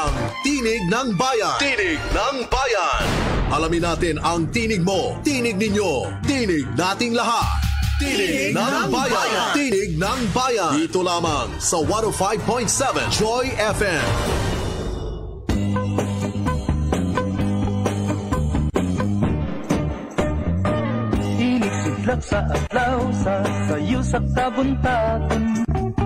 ang Tinig ng Bayan. Tinig ng Bayan. Alamin natin ang tinig mo, tinig ninyo, tinig nating lahat. Tinig ng Bayan. Tinig ng Bayan. Dito lamang sa 105.7 Joy FM. Tinig sidlak sa adlaw, sa sayo sa kabuntagon.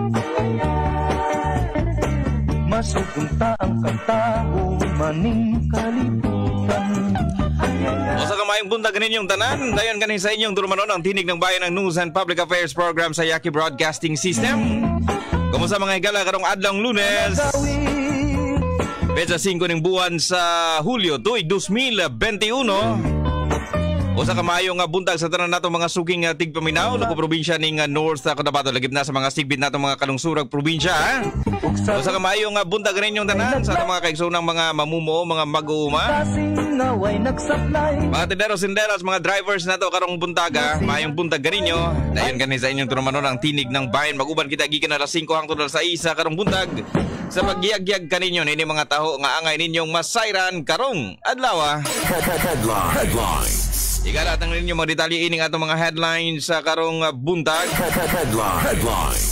Masugunta ang kantao, maning kalibutan. O sa kamayong buntag ninyong tanan, dayon kanin sa inyong tulumanon ang Tinig ng Bayan ng News and Public Affairs Program sa Yaki Broadcasting System. Kumusta mga higala karong adlong Lunes? Petsa 5 ng buwan sa Hulyo, tuig 2021. O sa kamayong buntag sa tanan nato mga suking tigpaminaw na probinsya ning North Cotabato, lagip na sa mga sigbit nato mga kalungsurag probinsya. O sa kamayong buntag ninyong tanan sa mga kaigsoonang mga mamumuo, mga mag-uuma, mga tindero-sinderas, mga drivers nato karong buntaga, mayong buntag ganinyo. Dayon ganin sa inyong tunumanon ang Tinig ng Bayan. Mag-uban kita gikan alas 5 hangtod alas 6 karong buntag. Sa pagyag-yag kaninyo nini mga taho nga angay ninyong masayran karong adlaw. Headlines. Igalatang ninyo mga detalye ining atong mga headlines sa karong buntag. Headlines.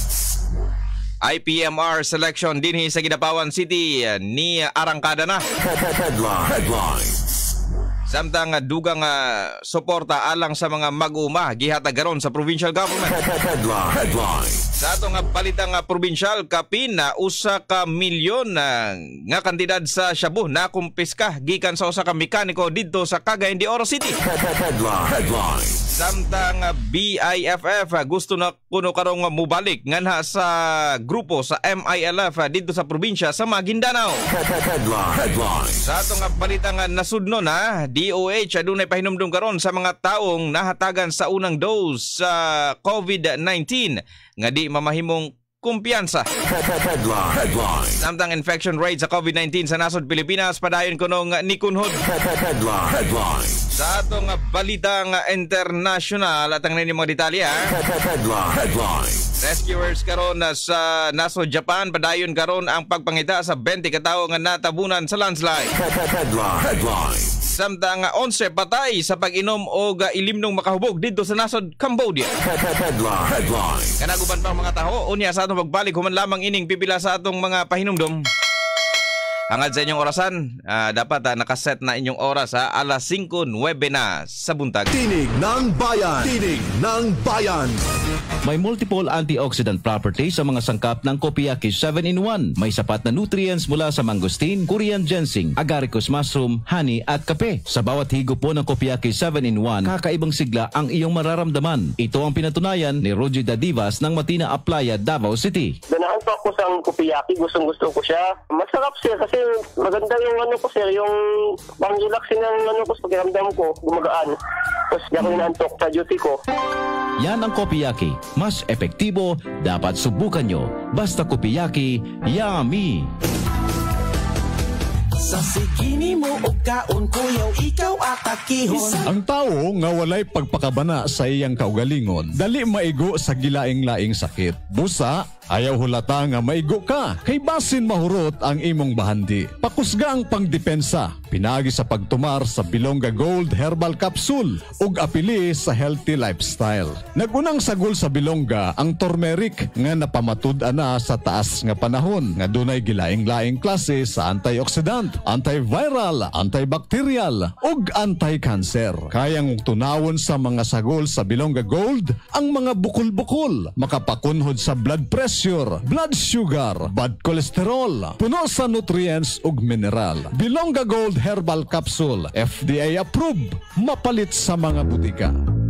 IPMR selection dinhi sa Gidapawan City ni arangkada na. Headlines. Samtang dugang suporta alang sa mga mag-uma gihatag karon sa provincial government. Headlines. Sa atong palitang provincial, kapin na usa ka milyon nga kantidad sa shabu na kumpiska gikan sa usa ka mekaniko didto sa Cagayan de Oro City. Headlines. Samtang BIFF gusto na kuno karong mubalik nganha sa grupo sa MILF didto sa probinsya sa Maguindanao. Headlines. Sa atong palitang nasudno na DOH adunay pahinumdum karon sa mga taong nahatagan sa unang dose sa COVID-19 nga di mamahimong kumpiyansa. Headlines. Samtang infection rate sa COVID-19 sa nasod Pilipinas padayon kunong nikunhod. Headlines. Sa atong balitang international at ang mga detalye. Headlines. Rescuers karon sa nasod Japan padayon karon ang pagpangita sa 20 ka tawo nga natabunan sa landslide. Headlines. Samtang 11 patay sa pag-inom og ilimnong makahubog dito sa nasod Cambodia. Headlines. Kanaguban pa mga taho unya sa atong pagbalik human lamang ining pipila sa atong mga pahinumdom. Hangad sa inyong orasan, dapat nakaset na inyong oras alas 5:09 na sa buntag. Tinig ng Bayan. Tinig ng Bayan. May multiple antioxidant properties sa mga sangkap ng Copiaki 7-in-1. May sapat na nutrients mula sa mangosteen, Korean ginseng, agaricus mushroom, honey at kape. Sa bawat higop po ng Copiaki 7-in-1, kakaibang sigla ang iyong mararamdaman. Ito ang pinatunayan ni Roger Dadivas ng Matina Aplaya, Davao City. Ganahan po ako sa Copiaki, gustong-gusto ko siya. Masarap siya kasi maganda yung ko sir, yung pang-relaxing ng ko, pakiramdam ko, gumagaan. Tapos di ako inaantok sa duty ko. Yan ang Copiaki. Mas epektibo, dapat subukan nyo. Basta Copiaki, yummy! Sa sigini mo o kaon kuyaw, ikaw atakihon. Ang tao nga walay pagpakabana sa iyang kaugalingon, dali maigo sa gilaing-laing sakit. Busa, ayaw hulata nga maigo ka, kay basin mahurot ang imong bahandi. Pakusga ang pangdepensa, pinagi sa pagtumar sa Bilonga Gold Herbal Capsule ug apili sa healthy lifestyle. Nagunang sagol sa Bilonga ang turmeric nga napamatud-an na sa taas nga panahon nga dunay gilaing-laing klase sa antioxidant, antiviral, antibacterial ug anti-cancer. Kayang tunawon sa mga sagol sa Bilonga Gold ang mga bukol-bukol, makapakunhod sa blood pressure, blood sugar, bad cholesterol, puno sa nutrients ug mineral. Bilonga Gold Herbal Capsule, FDA approved, mapalit sa mga butika.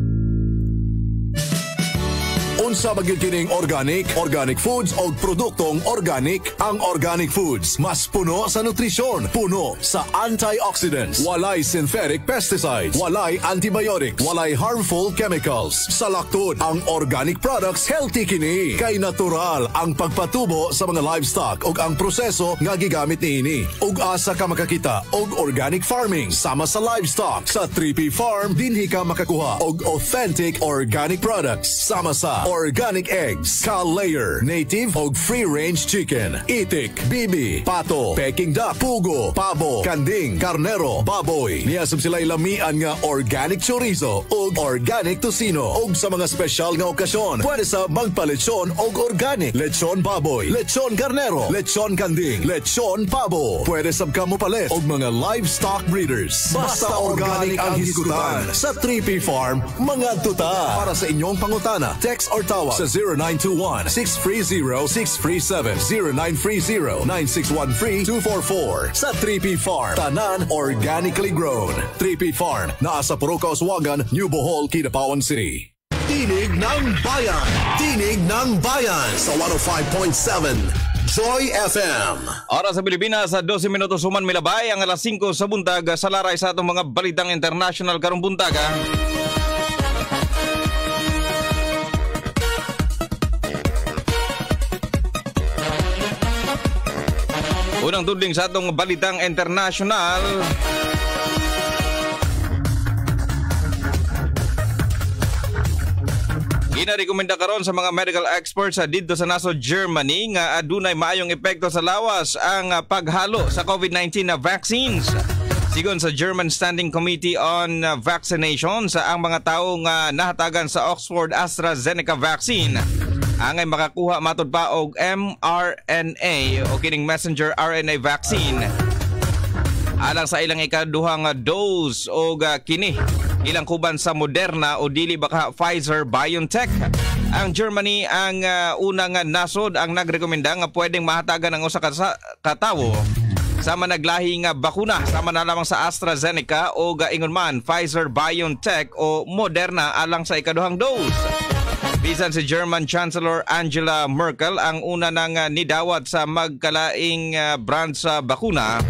Unsa magyud kining organic foods o produktong organic? Ang organic foods mas puno sa nutrisyon, puno sa antioxidants, walay synthetic pesticides, walay antibiotics, walay harmful chemicals. Sa laktod, ang organic products healthy kini kay natural ang pagpatubo sa mga livestock ug ang proseso nga gigamit niini. Ug asa ka makakita og organic farming sama sa livestock sa 3P Farm dinhi ka makakuha og authentic organic products sama sa organic eggs, Ka-Layer, native og free-range chicken, itik, bibi, pato, peking duck, pugo, pabo, kanding, karnero, baboy. Niyasab sila'y lamian nga organic chorizo og organic tocino. Og sa mga special nga okasyon, pwede sa magpa-lechon og organic, lechon baboy, lechon karnero, lechon kanding, lechon pabo. Pwede sab ka mo palit og mga livestock breeders. Basta organic ang hisgutan sa 3P Farm, mga tuta. Para sa inyong pangutana, text or tawag sa 0921-630-637, 0930-961-3244. Sa 3P Farm, tanan organically grown. 3P Farm, naa sa Puruca, Oswagan, New Bohol, Kidapawan City. Tinig ng Bayan. Tinig ng Bayan sa 105.7 Joy FM. Oras sa Pilipinas sa 12 minutos human milabay ang alas 5 sa buntag sa laray sa atong mga balitang international karong buntaga. Unang tudling sa atong balitang international. Ginarekomenda karon sa mga medical experts dito sa nasod Germany nga adunay maayong epekto sa lawas ang paghalo sa COVID-19 na vaccines. Sigon sa German Standing Committee on Vaccination sa ang mga tawo nga nahatagan sa Oxford AstraZeneca vaccine angay makakuha matod pa og mRNA o kining messenger RNA vaccine alang sa ilang ikaduhang dose o kini ilang kuban sa Moderna o dili baka Pfizer BioNTech. Ang Germany ang unang nasod ang nagrekomenda nga pwedeng mahatagan ang usa ka tawo sama naglahi nga bakuna sama na lamang sa AstraZeneca o ingon man Pfizer BioNTech o Moderna alang sa ikaduhang dose. Bisan si German Chancellor Angela Merkel ang una nang nidawat sa magkalaing brand sa bakuna.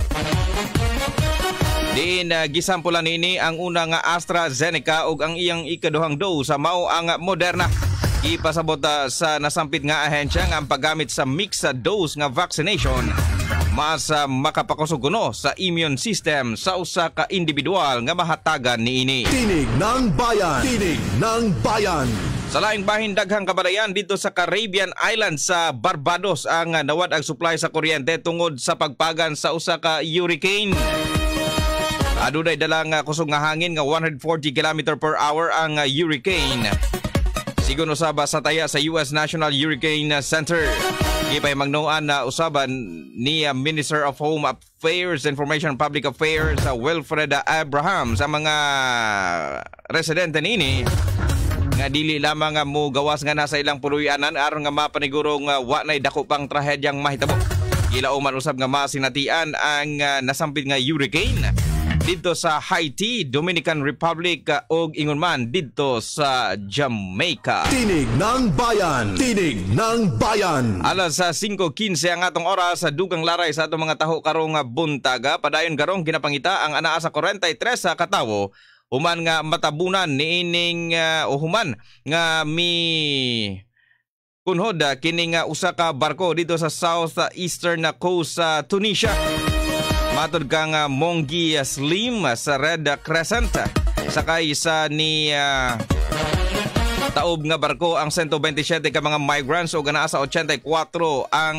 Diin gisampulan nini ang una nga AstraZeneca ug ang iyang ikaduhang dose sa mao ang Moderna. Ipasabot sa nasampit nga ahensya nga ang paggamit sa mixed dose nga vaccination mas makapakusog kuno sa immune system sa usa ka individual nga mahatagan niini. Tinig ng Bayan. Tinig ng Bayan. Sa laing bahin daghang kabalayan dito sa Caribbean Island sa Barbados ang nawad ang supply sa kuryente tungod sa pagpagan sa usa ka hurricane. Adunay dalang kusog nga hangin nga 140 km per hour ang hurricane. Sigon usaba sa taya sa US National Hurricane Center. Ipay magnuan na usaban ni Minister of Home Affairs, Information and Public Affairs Wilfred Abraham sa mga residente nini nga dili lamang mo gawas nga nasa ilang puluyanan aron nga mapanigurong wa nay dako pang trahedyang mahitabo. Ila man usab nga masinatian ang nasampit nga hurricane dito sa Haiti, Dominican Republic ug ingon man dito sa Jamaica. Tinig ng Bayan. Tinig ng Bayan. Alas 5:15 ang atong oras sa dugang laray sa atong mga taho karong buntaga. Padayon karong ginapangita ang anaa sa 43 sa katawo human nga matabunan niining human nga kunhod kining usa ka barko dito sa southeastern coast sa Tunisia. Matod kang Mongi Slim sa Red Crescent sakay sa ni taob nga barko ang 127 ka mga migrants o anaa sa 84 ang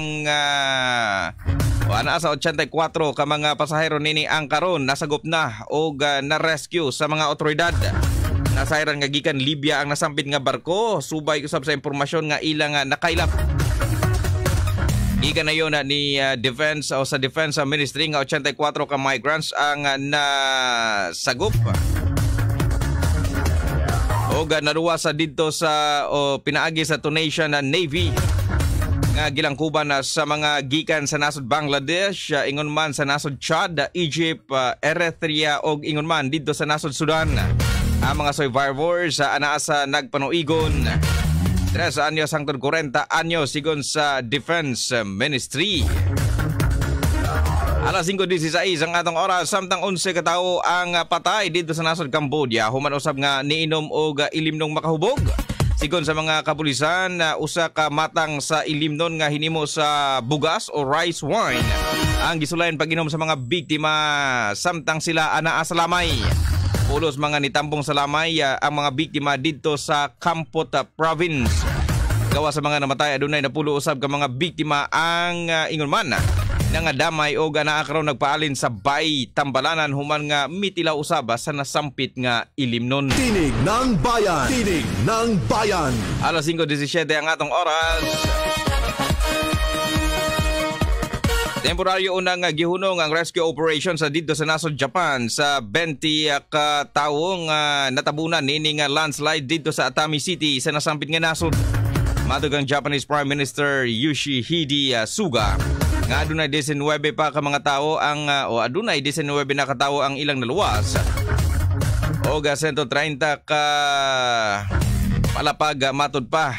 anaa sa 84 ka mga pasahero nini ang karon nasagop na o na-rescue sa mga otoridad. Nasayran nga gikan Libya ang nasampit nga barko subay usab sa impormasyon nga ilang nakailap. Iga na yun ni Defense o sa Defense Ministry nga 84 ka migrants ang nasagop. O naruwa sa dito sa pinaagi sa Tunisian Navy nga gilangkuban sa mga gikan sa nasod Bangladesh, ingon man sa nasod Chad, Egypt, Eritrea o ingon man dito sa nasod Sudan. Ang mga survivors anaa sa nagpanuigon 3 anyos hangtod 40 anyos sigon sa Defense Ministry. Alas 5:16 ang atong oras samtang 11 ka tawo ang patay dito sa nasod Cambodia human usab nga niinom og ilimnong makahubog. Sigon sa mga kapulisan usa ka matang sa ilimnon nga hinimo sa bugas o rice wine ang gisulayan pag-inom sa mga biktima samtang sila anaa sa lamay. Pulos mga nitambong sa lamay ang mga biktima dito sa Kampot Province. Gawa sa mga namatay adunay napulo usab ka mga biktima ang ingon man nga damay o naa karon nagpaalin sa bay Tambalanan human nga mitila usaba sa nasampit nga ilimnon. Tinig ng Bayan. Tinig ng Bayan. Alas 5:17 ang atong oras. Temporaryo unang gihunong ang rescue operation sa dito sa nasod Japan sa 20 ka tawong natabunan nini nga landslide dito sa Atami City sa nasampit nga nasod. Matug ang Japanese Prime Minister Yoshihide Suga nga adunay 19 pa ka mga tao ang adunay 19 na katao ang ilang naluwas. O 130 ka palapag matud pa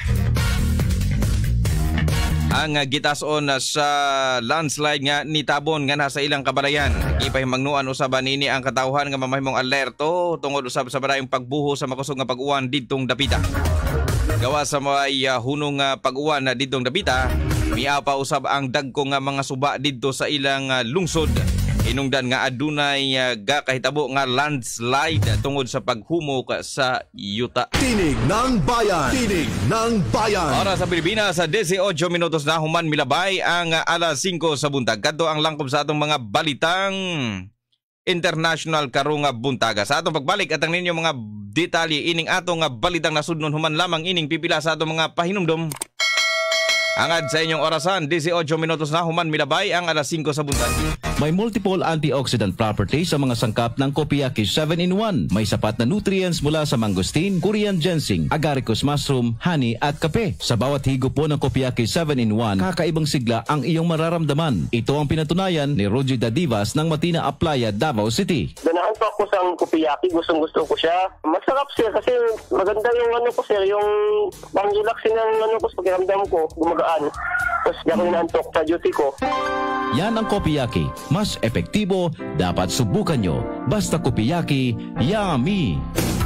ang gitason sa landslide nga nitabon nga nasa ilang kabalayan. Ipahimangnuan usab nini ang katawhan nga mamahimong alerto tungod usab sa barayong pagbuho sa makusog nga pag-uwan didtong dapita. Gawa sa may hunong pag-uwan na didtong dapita, miapa usab ang dagko nga mga suba didto sa ilang lungsod. Inungdan nga adunay gakahitabo nga landslide tungod sa paghumok sa yuta. Tinig ng Bayan. Tinig ng Bayan. Oras sa Pilipinas sa 18 minutos na human milabay ang alas 5 sa buntag. Kadto ang langkob sa atong mga balitang international karong buntaga. Sa atong pagbalik atang ninyo mga detalye ining atong balitang nasudnon human lamang ining pipila sa atong mga pahinumdom. Angad sa inyong orasan, 18 minutos na human milabay ang alas 5 sa buntag. May multiple antioxidant properties sa mga sangkap ng Copiaki 7-in-1. May sapat na nutrients mula sa mangosteen, Korean ginseng, agaricus mushroom, honey at kape. Sa bawat higop po ng Copiaki 7-in-1, kakaibang sigla ang iyong mararamdaman. Ito ang pinatunayan ni Roger Dadivas ng Matina Aplaya, Davao City. Ganahan pa ako sa Copiaki, gustong-gusto ko siya. Masarap sir kasi maganda yung ko sir, yung pang-relaxin ng ko sa pakiramdam ko, gumagaan. Tapos di ako inaantok sa duty ko. Yan ang Copiaki. Mas epektibo, dapat subukan nyo. Basta Copiaki, yummy!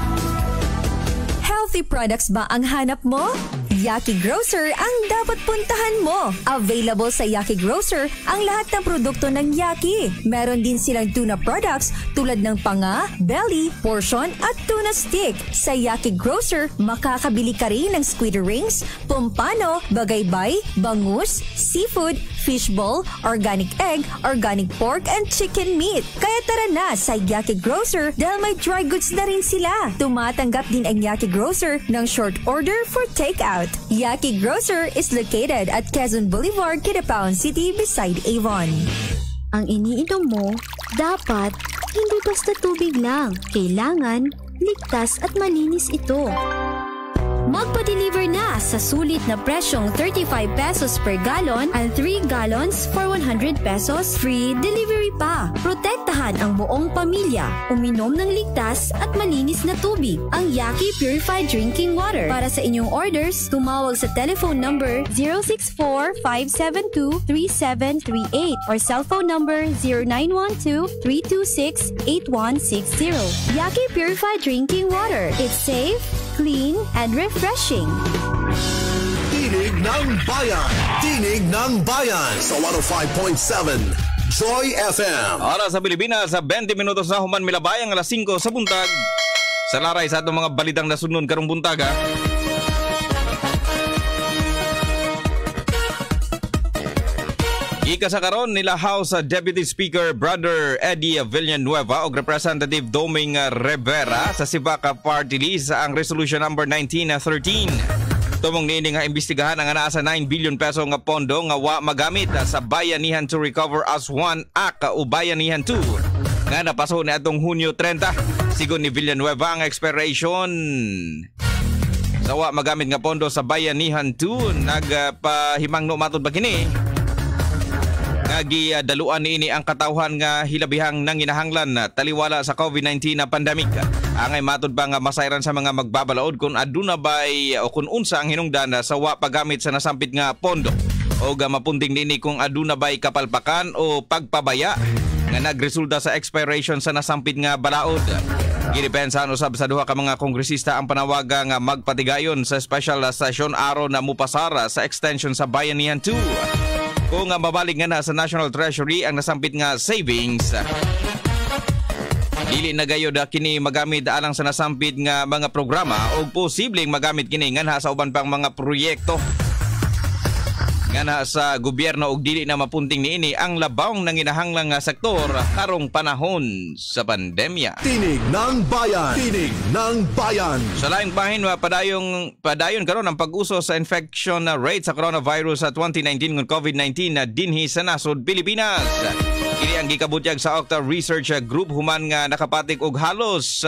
Healthy products ba ang hanap mo? Yaki Grocer ang dapat puntahan mo. Available sa Yaki Grocer ang lahat ng produkto ng Yaki. Meron din silang tuna products tulad ng panga, belly, portion at tuna stick. Sa Yaki Grocer, makakabili ka rin ng squid rings, pompano, bagaybay, bangus, seafood, fishball, organic egg, organic pork and chicken meat. Kaya tara na sa Yaki Grocer dahil may dry goods na rin sila. Tumatanggap din ang Yaki Grocer ng short order for takeout. Yaki Grocer is located at Quezon Boulevard, Kidapawan City beside Avon. Ang iniinom mo, dapat hindi basta tubig lang. Kailangan ligtas at malinis ito. Magpa-deliver na sa sulit na presyong 35 pesos per galon and 3 gallons for 100 pesos. Free delivery pa. Protektahan ang buong pamilya. Uminom ng ligtas at malinis na tubig. Ang Yaki Purified Drinking Water. Para sa inyong orders, tumawag sa telephone number 064-572-3738 or cellphone number 0912-326-8160. Yaki Purified Drinking Water. It's safe, clean, and refreshing. Tinig ng Bayan. Tinig ng Bayan sa 105.7 Joy FM. Oras sa Pilipinas sa 20 minutos na human milabay ang alas 5 sa buntag. Sa laray sa atong mga balitang nasunod karong buntaga. Ika sa karon nila House Deputy Speaker Brother Eddie Villanueva o Representative Doming Rivera sa Sibaka Party List ang Resolution number 1913. Tumong nini nga imbestigahan ang anaa sa 9 billion peso nga pondo nga wa magamit sa Bayanihan to Recover as One Act o Bayanihan 2 nga napaso ni atong Hunyo 30. Sigon ni Villanueva ang expiration sa wa magamit nga pondo sa Bayanihan 2 nagpahimangno matud ba kini daluan niini ang katawhan nga hilabihang nanginahanglan taliwala sa COVID-19 na pandemic. Angay matud pa nga masayran sa mga magbabalaod kung aduna bay o kung unsa ang hinungdan sa wa paggamit sa nasampit nga pondo o mapunting niini kung aduna bay kapalpakan o pagpabaya nga nagresulta sa expiration sa nasampit nga balaod. Ginipensahan usab sa duha ka mga kongresista ang panawaga nga magpatigayon sa special session araw na mupasara sa extension sa Bayanihan 2. Kung mabalik nga na sa National Treasury ang nasampit nga savings, dili na gayod kini magamit alang sa nasampit nga mga programa o posibleng magamit kini nga sa uban pang mga proyekto nga na sa gobyerno og dili na mapunting niini ang labawng nang inahanglang nga sektor karong panahon sa pandemya. Tinig ng Bayan. Tinig ng Bayan. Sa laing bahin, padayon karon ang pag-uso sa infection rate sa coronavirus sa 2019 ng COVID-19 na dinhi sa nasod Pilipinas. Kini ang gikabutyag sa Octa Research Group human nga nakapatik og halos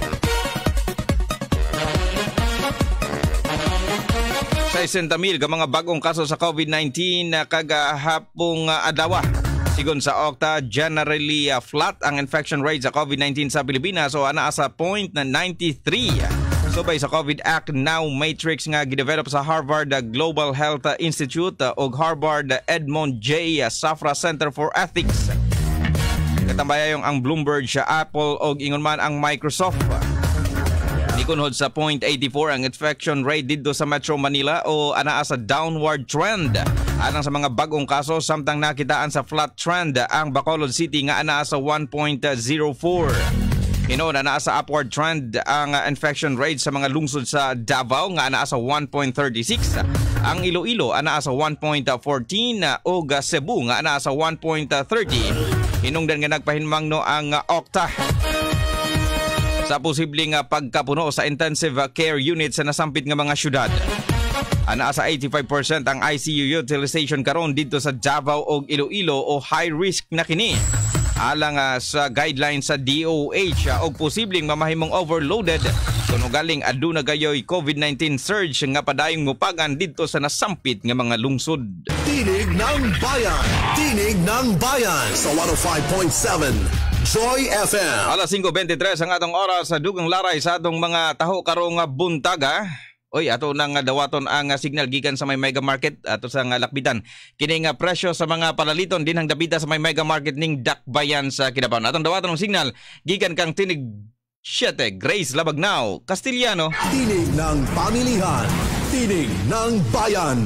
60,000 ka mga bagong kaso sa COVID-19 na kagahapong adlaw. Sigon sa Octa, generally flat ang infection rate sa COVID-19 sa Pilipinas o anaa sa 0.93. Subay sa COVID Act Now Matrix nga gidevelop sa Harvard Global Health Institute o Harvard Edmond J. Safra Center for Ethics. Katambayayong ang Bloomberg sa Apple o ingon man ang Microsoft. Nikunhod sa 0.84 ang infection rate dito sa Metro Manila o anaa sa downward trend. Anang sa mga bagong kaso samtang nakitaan sa flat trend ang Bacolod City nga anaa sa 1.04. Hinoon anaa sa upward trend ang infection rate sa mga lungsod sa Davao nga anaa sa 1.36. Ang Iloilo anaa sa 1.14 o Cebu nga anaa sa 1.30. Hinungdan nga nagpahinmangno ang Octa sa posibleng pagkapuno sa intensive care unit sa nasampit nga mga syudad. Anaa sa 85% ang ICU utilization karon dito sa Davao o Iloilo o high risk na kini. Alang sa guidelines sa DOH o posibleng mamahimong overloaded kung galing aduna gayoy COVID-19 surge nga padayong mupagan dito sa nasampit nga mga lungsod. Tinig ng Bayan. Tinig ng Bayan sa 105.7 Joy FM. Alas 5:23 ang atong oras sa dugang laray sa atong mga taho karong buntaga. Oy, ato nang dawaton ang signal gikan sa may mega market ato sa lakbitan. Kini nga presyo sa mga palaliton din ang dabita sa may mega market ning Dakbayan sa Kidapawan. Atong dawaton ang signal gikan kang Tinig 7 Grace Labagnaw, Castellano. Tinig ng pamilihan. Tinig ng bayan.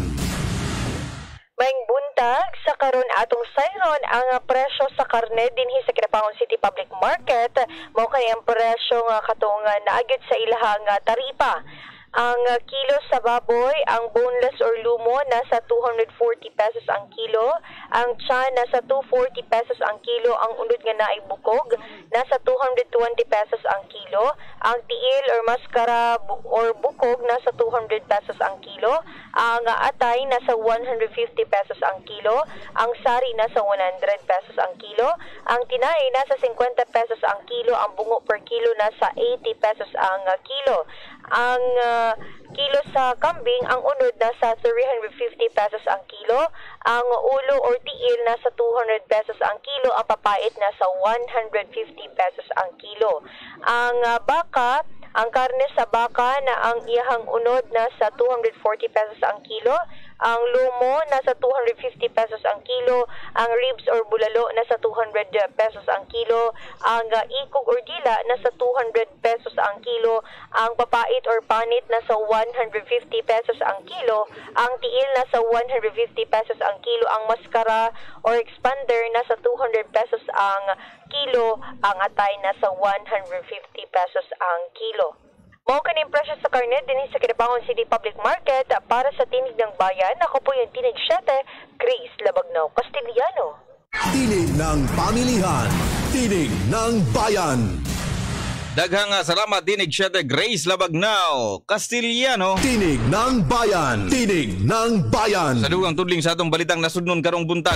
Maing buntag sa karon atong sayron ang presyo sa karne dinhi sa Kidapawan City Public Market mao kay ang presyo nga katong naagid sa ilahang taripa. Ang kilo sa baboy, ang boneless or lumo, nasa 240 pesos ang kilo. Ang tiyan, nasa 240 pesos ang kilo. Ang unod nga naay bukog, nasa 220 pesos ang kilo. Ang tiil or maskara or bukog, nasa 200 pesos ang kilo. Ang atay, nasa 150 pesos ang kilo. Ang sari, nasa 100 pesos ang kilo. Ang tinay, nasa 50 pesos ang kilo. Ang bungo per kilo, nasa 80 pesos ang kilo. Ang kilo sa kambing, ang unod nasa 350 pesos ang kilo. Ang ulo or tiil nasa 200 pesos ang kilo. Ang papait nasa 150 pesos ang kilo. Ang baka, ang karne sa baka na ang iyahang unod nasa 240 pesos ang kilo. Ang lumo nasa 250 pesos ang kilo. Ang ribs or bulalo nasa 200 pesos ang kilo. Ang ikog or dila nasa 200 pesos ang kilo. Ang papait or panit nasa 150 pesos ang kilo. Ang tiil nasa 150 pesos ang kilo. Ang maskara or expander nasa 200 pesos ang kilo. Ang atay nasa 150 pesos ang kilo. Mao kaning presyo sa karne dinhi sa Kidapawan City Public Market para sa Tinig ng Bayan. Ako po yung Tinig 7, Grace Labagnaw, Castellano. Tinig ng pamilihan. Tinig ng bayan. Daghang salamat Tinig 7 Grace Labagnaw, Castellano. Tinig ng bayan. Tinig ng bayan. Sa dugang tudling sa atong balitang nasudnon karong buntag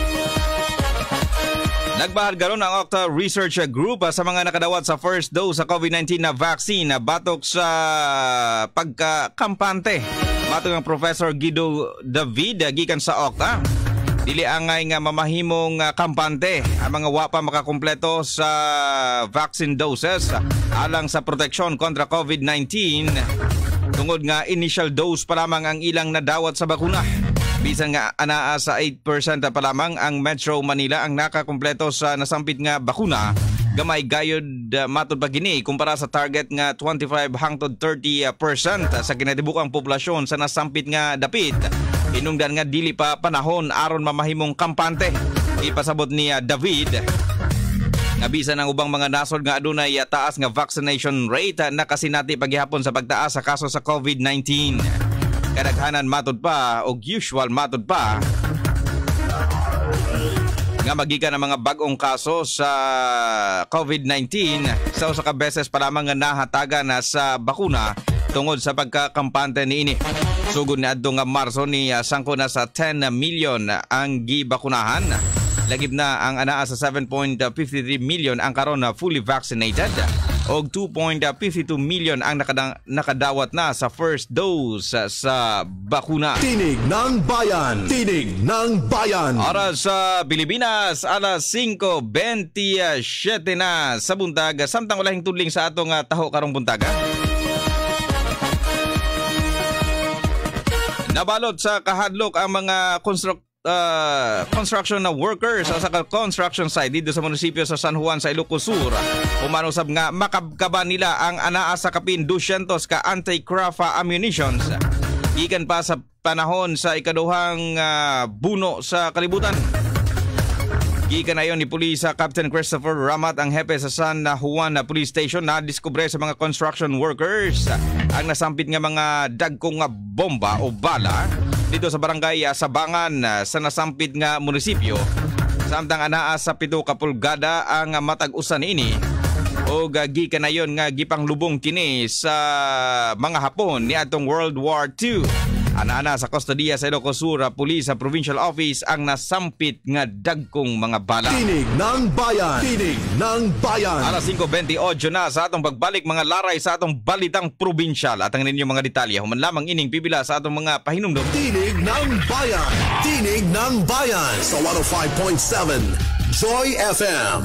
nagbahad karon ang Octa Research Group sa mga nakadawat sa first dose sa COVID-19 na vaccine batok sa pagkakampante. Matong ang Professor Guido David gikan sa Octa. Dili angay nga mamahimong kampante ang mga wapa makakumpleto sa vaccine doses alang sa proteksyon kontra COVID-19. Tungod nga initial dose pa lamang ang ilang nadawat sa bakuna. Bisan nga anaa sa 8% pa lamang ang Metro Manila ang nakakumpleto sa nasampit nga bakuna. Gamay gayod matod pa gini kumpara sa target nga 25 hangtod 30% sa kinatibukang populasyon sa nasampit nga dapit. Hinungdan nga dili pa panahon aron mamahimong kampante. Ipasabot ni David nga bisan ang ubang mga nasod nga adunay taas nga vaccination rate nakasinati paghihapon sa pagtaas sa kaso sa COVID-19. kadaghanan matud pa o usual matud pa nga magikan ang mga bagong kaso sa COVID-19 sa usa ka beses pa lamang nga nahatagan na sa bakuna tungod sa pagkakampante niini. Sugod ni adto nga Marso ni sangko na sa 10 million ang gibakunahan. Lagib na ang anaa sa 7.53 million ang karon na fully vaccinated og 2.52 million ang nakadawat na sa first dose sa bakuna. Tinig ng Bayan! Tinig ng Bayan! Oras sa Pilipinas, alas 5:27 na sa buntag. Samtang walahing tudling sa atong taho karong buntaga. Nabalot sa kahadlok ang mga construction na workers sa construction site dito sa munisipyo sa San Juan sa Ilocos Sur. Umanusab nga makabkaba nila ang anaa sa kapin 200 ka anti-crafa ammunitions ikan pa sa panahon sa ikaduhang buno sa kalibutan. Gikan ayon ni Pulisa Captain Christopher Ramat, ang hepe sa San Juan Police Station, na diskubre sa mga construction workers ang nasampit nga mga dagkong nga bomba o bala dito sa barangay Sabangan sa nasampit nga munisipyo. Samtang anaa sa 7 ka pulgada ang matag-usan ini o gikan ayon nga gipanglubong kini sa mga Hapon ni atong World War II. Ana-ana sa kustodiya sa Ilocos Sur Police Provincial Office ang nasampit nga dagkong mga bala. Tinig ng Bayan! Tinig ng Bayan! Alas 5:28 na sa atong pagbalik mga laray sa atong balitang probinsyal. At ang ninyong mga detalye, human lamang ining pipila sa atong mga pahinumdum. Tinig ng Bayan! Tinig ng Bayan! Sa 105.7 Joy FM.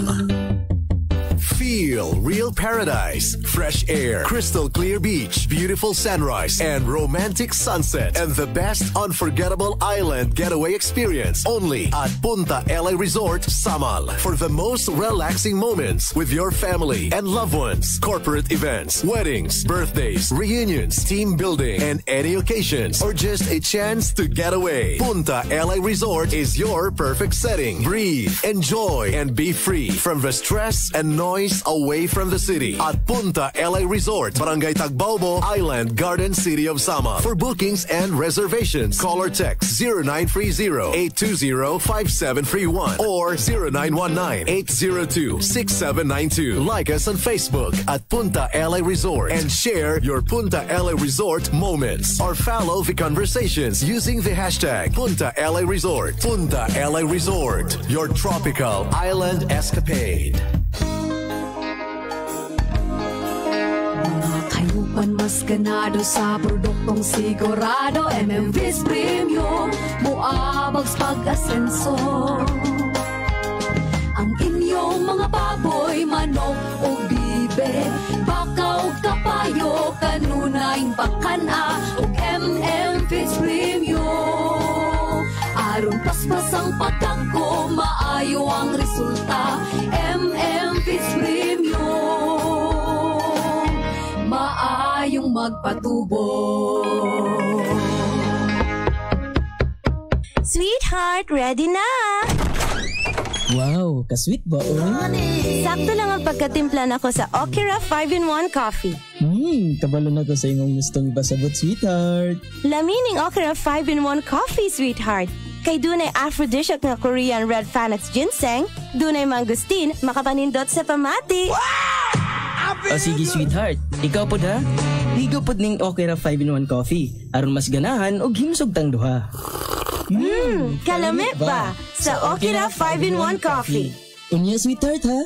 Feel real paradise, fresh air, crystal clear beach, beautiful sunrise, and romantic sunset, and the best unforgettable island getaway experience only at Punta LA Resort, Samal. For the most relaxing moments with your family and loved ones, corporate events, weddings, birthdays, reunions, team building, and any occasions, or just a chance to get away. Punta LA Resort is your perfect setting. Breathe, enjoy, and be free from the stress and noise away from the city at Punta LA Resort, Barangay Tagbaobo, Island Garden City of Sama. For bookings and reservations, call or text 0930-820-5731 or 0919-802-6792. Like us on Facebook at Punta LA Resort and share your Punta LA Resort moments, or follow the conversations using the hashtag Punta LA Resort. Punta LA Resort, your tropical island escapade. Kayupan mas ganado sa produktong sigurado, MMV's Premium, muabags pag-asenso. Ang inyong mga baboy, manok o bibe, bakaw kapayo, kanunay bakana, o MMV's Premium. Aron paspas ang pagkako, maayo ang resulta, MMV's Premium. Maayong magpatubo. Sweetheart, ready na! Wow, ka-sweet ba? Sakto lang ang pagkatimpla nako sa Okira 5-in-1 Coffee. Kabalo na ko sa imong gustong basabot, sweetheart. Lamining Okira 5-in-1 Coffee, sweetheart. Kay dunay aphrodisiac nga Korean red Phoenix ginseng, dunay mangustin, makapanindot sa pamati. Wow! O sige, sweetheart. Ikaw po ha? Higo po ning Okira 5-in-1 Coffee. Aron mas ganahan o himsog tang duha. Kalamit ba sa Okira 5-in-1 Coffee? Unya, sweetheart ha?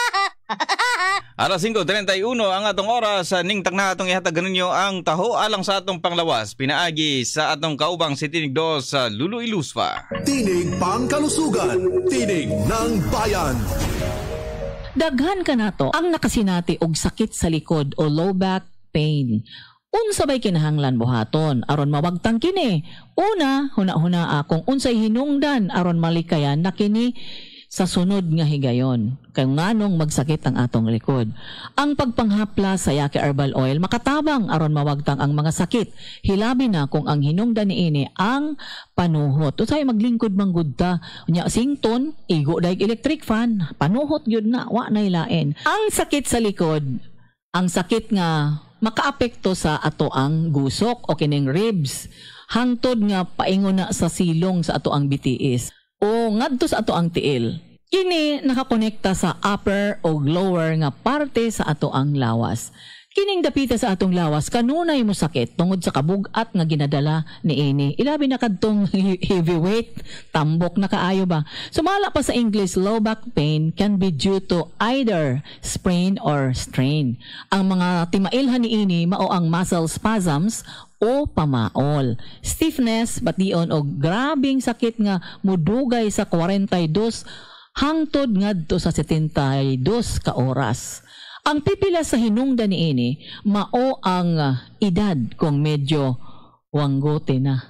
Alas 5:31 ang atong oras. Ningtag na atong ihatag ninyo ang taho alang sa atong panglawas. Pinaagi sa atong kaubang si Tinig 2 sa Lulu Iluspa. Tinig Pangkalusugan. Tinig ng Bayan. Daghan ka na to ang nakasinati og sakit sa likod o low back pain. Unsa bay kinahanglan buhaton aron mawagtang kini? Una, huna-huna akong unsay hinungdan aron malikayan na kini sa sunod nga higayon. Kay nganong magsakit ang atong likod. Ang pagpanghapla sa Yaki Herbal Oil makatabang aron mawagtang ang mga sakit. Hilabi na kung ang hinungdan niini ang panuhot. Usay maglingkod manggudta. Nya sington, igo daig electric fan. Panuhot gyud na wa nay lain. Ang sakit sa likod, ang sakit nga makaapekto sa ato ang gusok o kining ribs hangtod nga paingon na sa silong sa ato ang bitiis o ngadto sa ato ang tiil. Kini nakakonekta sa upper o lower nga parte sa ato ang lawas. Kining dapita sa atong lawas kanunay mo sakit tungod sa kabugat nga ginadala ni ini. Ilabi na kadtong heavyweight, tambok na kaayo ba. Sumala pa sa English, low back pain can be due to either sprain or strain. Ang mga timailhan ni ini mao ang muscle spasms o pamaol, stiffness, bation o grabing sakit nga mudugay sa 42 hangtod ngadto sa 72 ka oras. Ang pipila sa hinungdan ni ini, mao ang edad kung medyo wanggote na.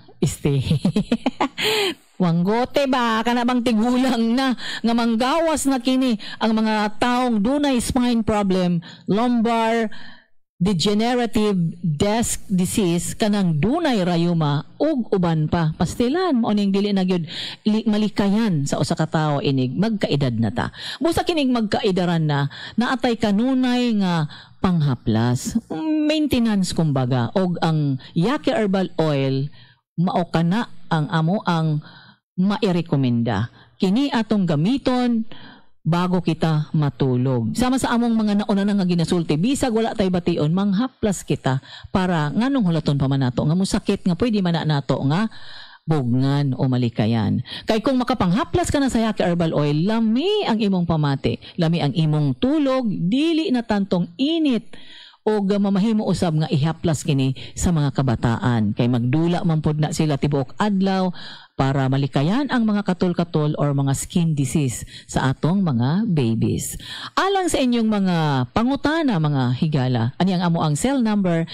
Wanggote ba? Kana bang tigulang na nga manggawas na kini ang mga taong dunay spine problem, lumbar, degenerative disc disease, kanang dunay rayuma ug uban pa. Pastilan mo ning dili na gyud malikayan sa usa ka tawo inig magkaedad na ta. Busa kining magkaedaran na naatay kanunay nga panghaplas, maintenance kumbaga, og ang Yaki Herbal Oil mao kana ang amo ang mairekomenda. Kini atong gamiton bago kita matulog. Sama sa among mga nauna na nga ginasulti, bisag wala tay bation, manghaplas kita para nganong hulaton pa man nato nga musakit nga pwede man nato nga bugngan o malikayan. Kay kung makapanghaplas ka na sa Yaki Herbal Oil, lami ang imong pamati, lami ang imong tulog, dili na tantong init o mamahimo usab nga ihaplas kini sa mga kabataan. Kay magdula man pod na sila tibuok adlaw para malikayan ang mga katol-katol or mga skin disease sa atong mga babies. Alang sa inyong mga pangutana, mga higala, ani ang amo ang cell number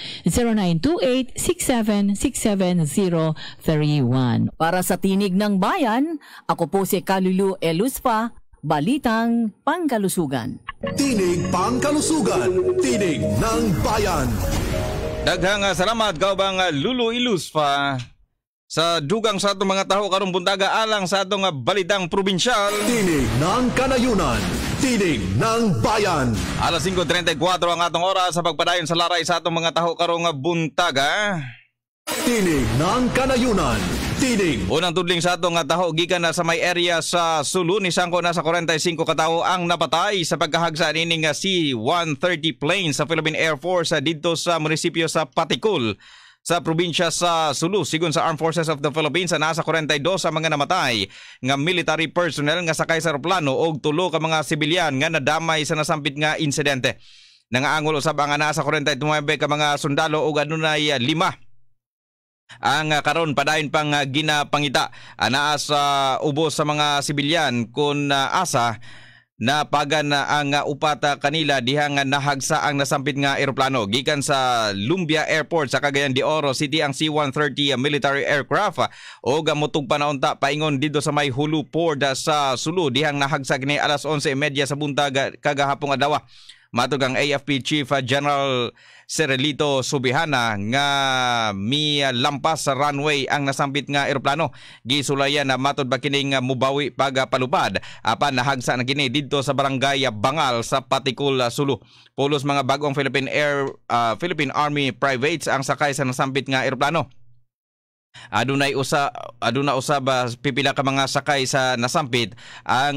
0928-6767-031. Para sa Tinig ng Bayan, ako po si Kalulu Eluspa, Balitang Pangkalusugan. Tinig Pangkalusugan, Tinig ng Bayan. Daghang salamat kaubang Lulu Iluspa sa dugang sa atong mga taho karong buntaga alang sa atong balitang probinsyal. Tinig ng Kanayunan, Tinig ng Bayan. Alas 5:34 ang atong oras sa pagpadayon sa laray sa atong mga taho karong buntaga. Tinig ng Kanayunan, Tinig. Unang tudling sa atong taho gikan na sa may area sa Sulu ni sangko na sa 45 ka tawo ang napatay sa pagkahagsa nining C-130 plane sa Philippine Air Force didto sa munisipyo sa Patikul sa probinsya sa Sulu. Sigon sa Armed Forces of the Philippines, nasa 42 ang mga namatay nga military personnel nga sakay sa aeroplano og 3 ka mga sibilyan nga nadamay sa nasampit nga insidente. Nangaangol usab ang nasa 49 ka mga sundalo og adunay 5 ang karon padayon pang ginapangita anaa sa ubos sa mga sibilyan kun asa na pagan ang upata kanila dihang nahagsa ang nasampit nga eroplano. Gikan sa Lumbia Airport sa Cagayan de Oro City ang C-130 military aircraft o gamutog panaunta paingon dito sa may Hulu Port sa Sulu dihang nahagsa kini alas 11:30 sa buntag kagahapong adlaw. Matug ang AFP Chief General Cerelito Subihana nga lampas sa runway ang nasampit nga eroplano. Gisulayan na matod ba kining mubawi pagpalupad apan nahagsa na kini didto sa barangay Bangal sa Patikul, Sulu. Pulos mga bagong Philippine Army privates ang sakay sa nasampit nga eroplano. Aduna usab pipila ka mga sakay sa nasampit ang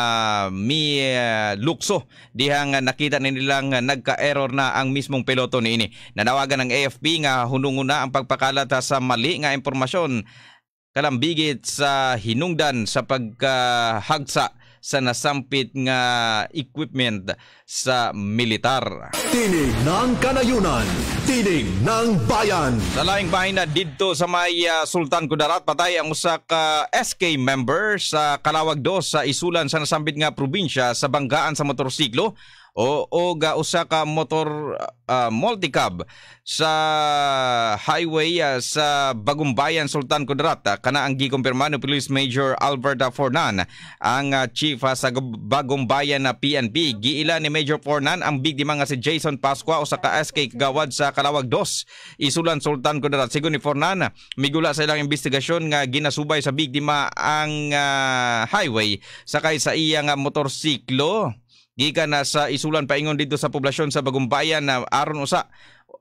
lukso dihang nakita nilang nagka-error na ang mismong piloto niini. Nanawagan ng AFP nga hunungon na ang pagpakalat sa mali nga impormasyon kalambigit sa hinungdan sa pagkahagsa sa nasampit nga equipment sa militar. Tinig ng Kanayunan, Tinig ng Bayan. Sa laing bahin na didto sa may Sultan Kudarat, patay ang usa ka SK member sa Kalawag 2 sa isulan sa nasampit nga probinsya sa banggaan sa motorsiklo o usa ka motor multicab sa highway sa Bagumbayan, Sultan Kudarat. Kana ang gikumpirma ni Police Major Albert Fornan, ang chief sa Bagumbayan na PNP. Giila ni Major Fornan ang biktima nga si Jason Pascua usa ka SK kagawad sa Kalawag 2 isulan Sultan Kudarat. Sigon ni Fornan, migula sa ilang investigasyon nga ginasubay sa biktima ang highway sakay sa iyang motorsiklo gikan na sa isulan paingon dito sa poblasyon sa Bagumbayan na aron usa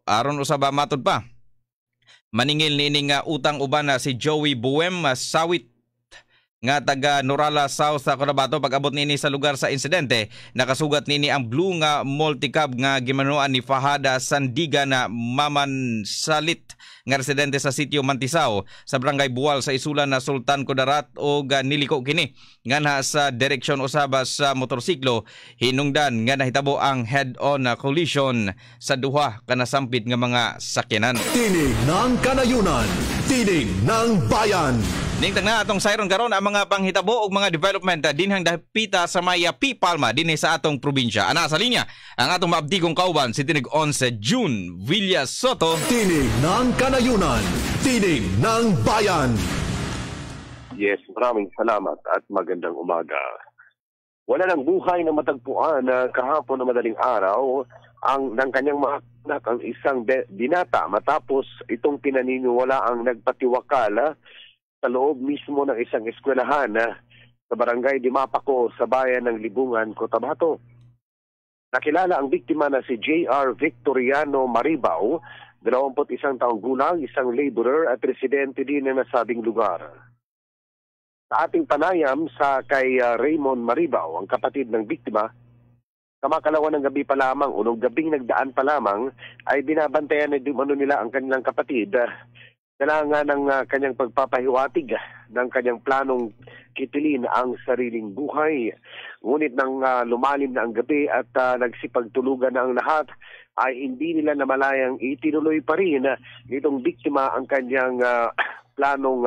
aron usab matod pa. Maningil nining utang uban na si Joey Buem Sawit nga taga Norala South Cotabato. Pag-abot nini sa lugar sa insidente, nakasugat nini ang blue nga multicab nga gimanuan ni Fahada Sandiga na Mamansalit nga residente sa sitio Mantisao sa barangay Buwal sa isulan na Sultan Kudarat o niliko kini nga na sa direksyon usaba sa motorsiklo. Hinungdan nga nahitabo ang head-on collision sa duha ka nasampit nga mga sakyanan. Tinig ng Kanayunan, tinig ng bayan. Ningtang na atong sayron karon ang mga panghitabo ug mga development dinhang dapita sa Maya P. Palma dinhi sa atong probinsya. Ana sa linya ang atong maabdigong kauban si Tinig 11 June Villas Soto. Tinig ng Kanayunan, tinig ng bayan. Yes, maraming salamat at magandang umaga. Wala nang buhay na matagpuan na kahapon na madaling araw ng kanyang mga anak ang isang binata matapos itong pinaniniwala ang nagpatiwakal sa loob mismo ng isang eskwelahan sa barangay Dimapaco sa bayan ng Libungan, Cotabato. Nakilala ang biktima na si J.R. Victoriano Maribao, 21 taong gulang, isang laborer at residente din ng nasabing lugar. Sa ating panayam sa kay Raymond Maribao, ang kapatid ng biktima, kamakalawa ng gabi pa lamang, unong gabing nagdaan pa lamang, ay binabantayan na dumano nila ang kanilang kapatid. Kailangan ng kanyang pagpapahiwatig ng kanyang planong kitilin ang sariling buhay. Ngunit nang lumalim na ang gabi at nagsipagtulugan na ang lahat, ay hindi nila namalayang itinuloy pa rin nitong biktima ang kanyang planong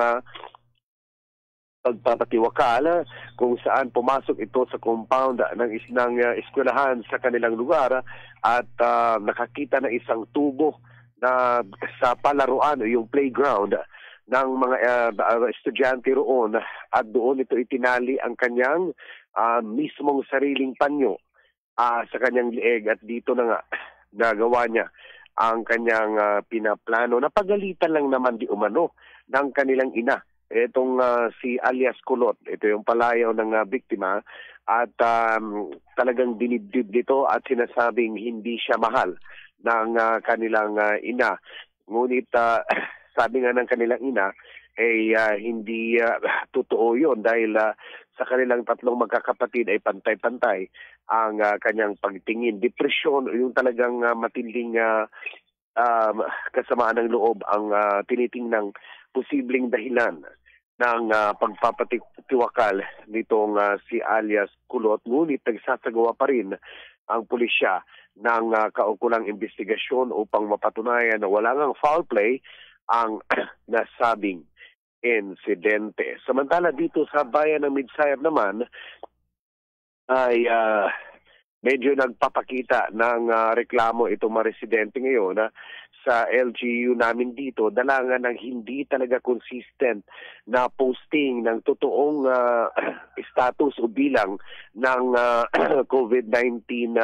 pagpapatiwakal kung saan pumasok ito sa compound ng eskwelahan sa kanilang lugar at nakakita ng isang tubo na sa palaruan o yung playground ng mga estudyante roon at doon ito itinali ang kanyang mismong sariling panyo sa kanyang lieg at dito na nga nagawa niya ang kanyang pinaplano. Napagalitan lang naman di umano ng kanilang ina. Itong si alias Kulot, ito yung palayaw ng biktima at talagang dinibdib nito at sinasabing hindi siya mahal ng kanilang ina. Ngunit sabi nga ng kanilang ina ay hindi totoo yun dahil sa kanilang tatlong magkakapatid ay pantay-pantay ang kanyang pagtingin. Depresyon, yung talagang matinding kasamaan ng loob ang tinitingnang posibleng dahilan ng pagpapatiwakal nitong si alias Kulot. Ngunit nagsasagawa pa rin ang pulisya ng kaukulang investigasyon upang mapatunayan na wala ngang foul play ang nasabing insidente. Samantala dito sa bayan ng Midsayap naman ay medyo nagpapakita ng reklamo itong mga residente ngayon sa LGU namin dito, dalangan ng hindi talaga consistent na posting ng totoong status o bilang ng COVID-19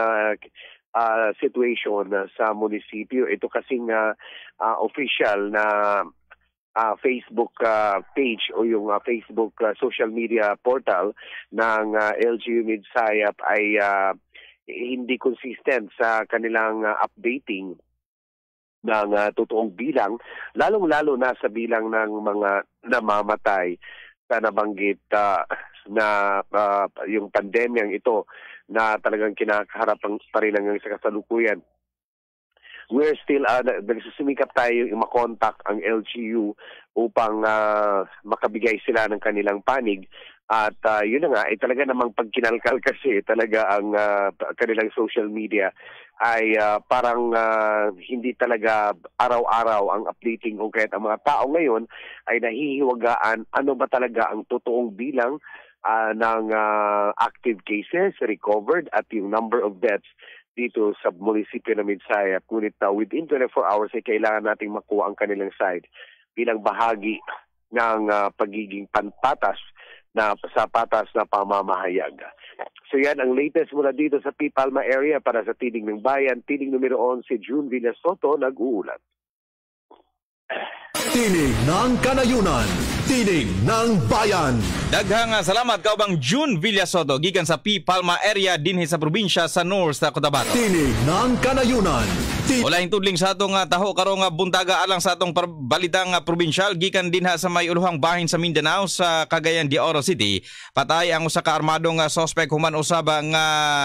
situation sa munisipyo. Ito kasing official na Facebook page o yung Facebook social media portal ng LGU Midsayap ay hindi consistent sa kanilang updating ng totoong bilang, lalong-lalo na sa bilang ng mga namamatay sa nabanggit na yung pandemyang ito na talagang kinakaharap pa rin hanggang sa kasalukuyan. We're still, nagsusumikap tayo yung makontak ang LGU upang makabigay sila ng kanilang panig. At yun na nga, talaga namang pagkinalkal kasi talaga ang kanilang social media ay parang hindi talaga araw-araw ang updating o kahit ang mga tao ngayon ay nahihiwagaan ano ba talaga ang totoong bilang ng active cases, recovered at yung number of deaths dito sa munisipyo ng Midsayap. Ngunit within 24 hours ay kailangan nating makuha ang kanilang side bilang bahagi ng pagiging patas na sa patas na pamamahayag. So yan ang latest mula dito sa P. Palma area para sa Tinig ng Bayan. Tinig numero 11, June Villas Soto, nag-uulat. Tinig ng Kanayunan, Tinig ng Bayan. Daghang salamat kaubang June Villasoto gikan sa P. Palma area dinhi sa probinsya sa North sa Cotabato. Tinig ng Kanayunan. Wala tudling sa atong taho karong buntaga alang sa atong balitang probinsyal gikan dinha sa may uluhang bahin sa Mindanao sa Cagayan de Oro City. Patay ang usa ka armadong suspect human usaba nga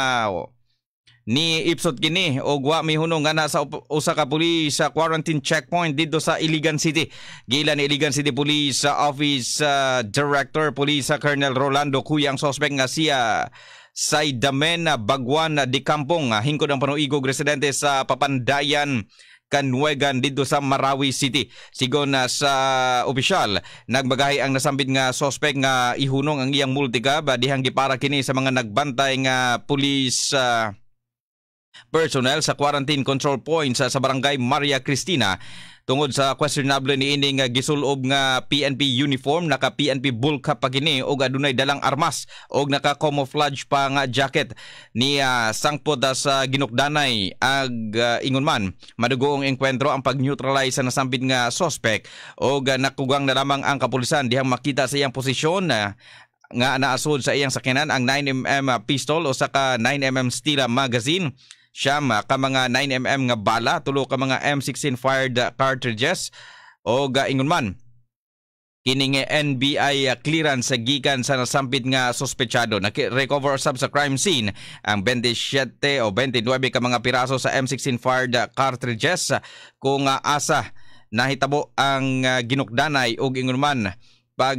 ni ipsot kini og wa mihunong nga nasa usa ka pulis sa quarantine checkpoint dito sa Iligan City. Gila ni Iligan City Police Office Director Police Colonel Rolando Cuya ang suspect nga siya Saidamen Bagwan di Kampong, hingkod ang panuigog residente sa Papandayan Kanwegan dito sa Marawi City. Sigon sa opisyal, nagbagahay ang nasambit nga suspect nga ihunong ang iyang multicab dihang gipara kini sa mga nagbantay nga police personnel sa quarantine control points sa barangay Maria Cristina. Tungod sa questionable ni ining gisulob nga PNP uniform, naka PNP bulka pa kini og adunay dalang armas og naka camouflage pa nga jacket ni sangpod sa ginukdanay ag ingon man madugo ang engkwentro ang pag-neutralize sa nasambit nga suspect og nakugang na lamang ang kapulisan dihang makita sa iyang posisyon nga naasod sa iyang sakyanan ang 9mm pistol o saka 9mm Stila magazine, siyam ka mga 9mm nga bala, tulo ka mga M16 fired cartridges o ingon man kining NBI clearance sa gikan sa nasampit nga suspechado. Recover sab sa crime scene ang 27 o 29 ka mga piraso sa M16 fired cartridges kung asa nahitabo ang ginukdanay og ingon man pag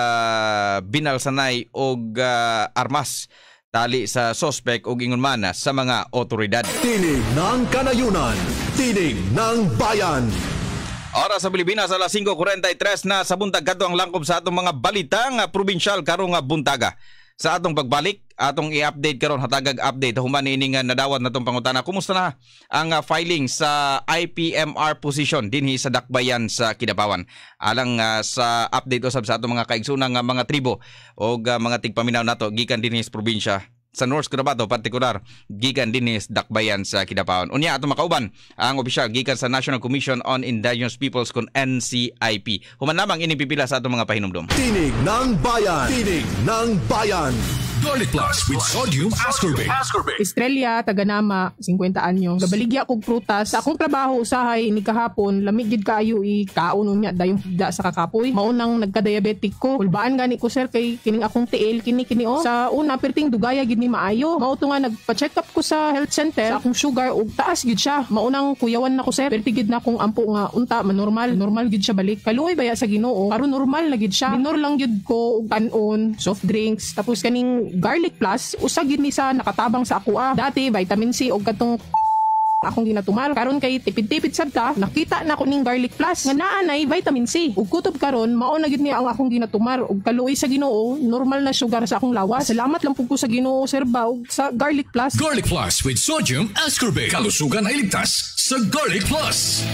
binalsanay og armas tali sa suspect og ingon man sa mga otoridad. Tinig ng Kanayunan, Tinig ng Bayan. Oras sa Pilipinas alas 5:43 na sa buntag kadto ang langkob sa atong mga balitang probinsyal karong buntaga. Sa atong pagbalik, atong i-update karon hatagag update human ining nadawat natong pangutana. Kumusta na ang filing sa IPMR position dinhi sa Dakbayan sa Kidapawan? Alang sa update usab sa atong mga kaigsunang mga tribo o mga tigpaminaw nato gikan dinhi sa probinsya sa North Cotabato, partikular gikan dinhi sa Dakbayan sa Kidapawan. Unya atong makauban ang opisyal gikan sa National Commission on Indigenous Peoples kun NCIP. Human lamang inipipila sa atong mga pahinumdom. Tinig ng Bayan, Tinig ng Bayan. Garlic Plus with sodium ascorbate. Estrella, taganama, 50 anyos. Gabaligya kog prutas. Sa akong trabaho usahay ni kahapon, lamig gid kaayo kaon unya dayon da sa kakapoy. Maunang nagka-diabetic ko. Ulbaan gani ko sir kay kining akong tiil kini sa una perting dugaya gid ni maayo. Mao to nga nagpa-check up ko sa health center. Sa akong sugar ug taas gid siya. Maunang kuyawan na ko sir. Perti gid na akong ampo nga unta manormal. Normal gid siya balik. Kaluoy baya sa Ginoo. Karon normal na gid siya. Minor lang gid ko og kanon, soft drinks, tapos kaning Garlic Plus usag ni sa nakatabang sa ako dati vitamin C og katong akong ginatumar karon kay tipid-tipid sad ta nakita na ko ning Garlic Plus nga naa nay vitamin C ug kutob karon mao na gid ni ang akong ginatumar ug kaluoy sa Ginoo normal na sugar sa akong lawas. Salamat lang pud ko sa Ginoo sir Baw sa Garlic Plus. Garlic Plus with sodium ascorbate. Kalusugan ay ligtas sa Garlic Plus.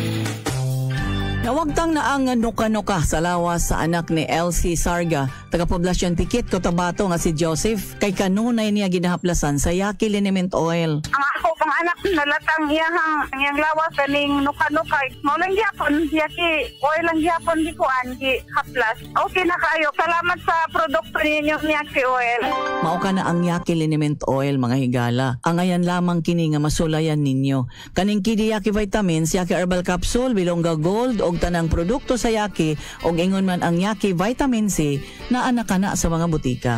Nawagtang na ang nuka-nuka sa lawas sa anak ni Elsie Sarga, taga-poblasyon Tikit, Cotabato nga si Joseph, kay kanunay niya ginahaplasan sa Yaki Liniment Oil. Ang ako pang anak nalatang iyang lawas kaning nuka-nuka. Mao lang gyapon Yaki Oil lang gyapon di kuan gi haplas. Okay na kayo. Salamat sa produkto ninyo Yaki Oil. Mao ka na ang Yaki Liniment Oil mga higala. Ang ayan lamang kini nga masulayan ninyo. Kaning kidi Yaki Vitamins, Yaki Herbal Capsule, Bilongga Gold og tanang produkto sa Yaki og ingon man ang Yaki Vitamin C na anak na sa mga butika.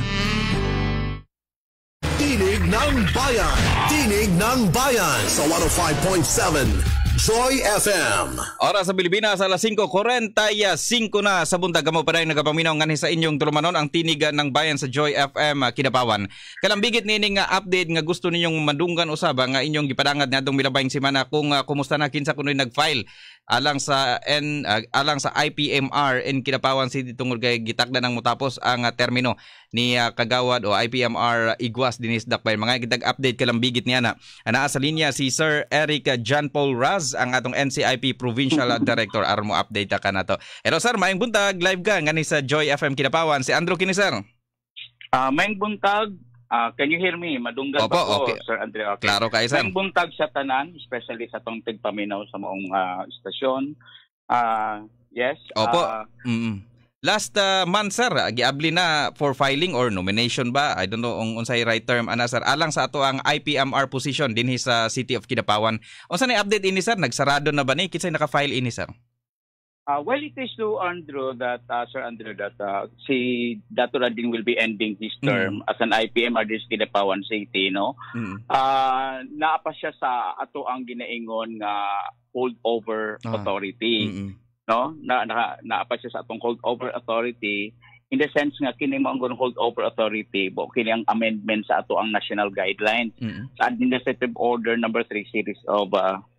Tinig ng Bayan, Tinig ng Bayan sa 105.7 Joy FM. Oras sa Pilipinas alas 5:45 na sa buntag kamo pa rin nagapaminaw ngani sa inyong tulumanon ang Tinig ng Bayan sa Joy FM Kidapawan. Kalambigit nining update nga gusto ninyong madunggan usaba nga inyong gipadangad niadtong milabayng semana kung kumusta na kinsa kunoy nagfile alang sa IPMR in Kidapawan City tungod kay gitakda nang motapos ang termino ni kagawad o IPMR Iguas dinis Dakbayan. Mga gitag update kalambigit niya na. Anaa sa linya si Sir Eric John Paul Raz ang atong NCIP Provincial Director aron mo update ka na to. Hello sir, maayong buntag, live ka ngani sa Joy FM Kidapawan. Si Andrew kini sir. Maayong buntag. Can you hear me? Madunggan Opo, ba ko, okay. Sir Andre? Okay. Klaro kayo, sir. Maayong buntag sa tanan, especially sa tong tigpaminaw sa maong istasyon. Yes. Opo. Last month sir, giabli na for filing or nomination ba? I don't know unsay right term ana sir. Alang sa ato ang IPMR position dinhi sa City of Kidapawan. Unsa na update ini sir? Nagsarado na ba ni kinsay naka-file ini sir? Well, it is to Andrew that Sir Andrew that si Dato Radin will be ending his term as an IPMR din sa Kidapawan City, no? Naapa siya sa ato ang ginaingon nga holdover authority. No, naapa siya sa atong holdover authority in the sense nga kini mo ang holdover authority bo kini ang amendment sa ato ang national guidelines sa Administrative Order number 3 series of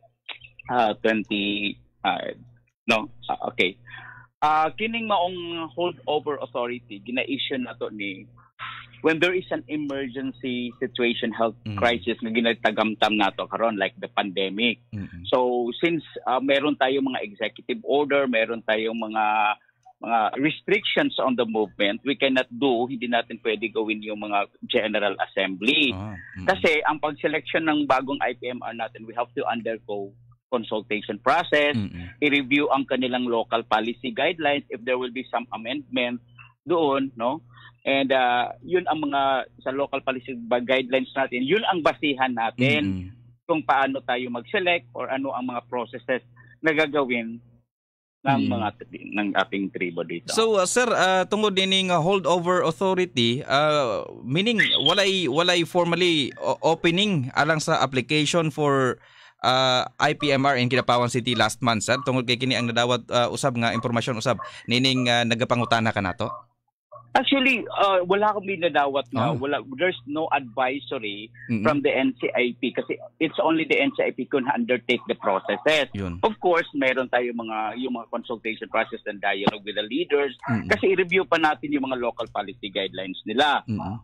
20 okay. Kining maong holdover authority gina-issue nato ni when there is an emergency situation, health crisis na ginatagamtam nato karon like the pandemic. So since meron tayong mga executive order, meron tayong mga restrictions on the movement, we cannot do, hindi natin pwede gawin yung mga General Assembly. Kasi ang pag-selection ng bagong IPMR natin, we have to undergo consultation process, i-review ang kanilang local policy guidelines if there will be some amendment doon, no? And yun ang mga sa local policy guidelines natin, yun ang basihan natin kung paano tayo mag-select or ano ang mga processes na gagawin ng ng ating tribo dito. So sir, tungod dining holdover authority, meaning walay formally opening alang sa application for IPMR in Kidapawan City last month sir, tungod kay kini ang nadawat usab nga impormasyon usab nining nagapangutana ka nato. Actually, wala kami nadawat na. There's no advisory from the NCIP kasi it's only the NCIP who undertake the processes. Of course, meron tayo yung mga consultation process and dialogue with the leaders kasi i-review pa natin yung mga local policy guidelines nila.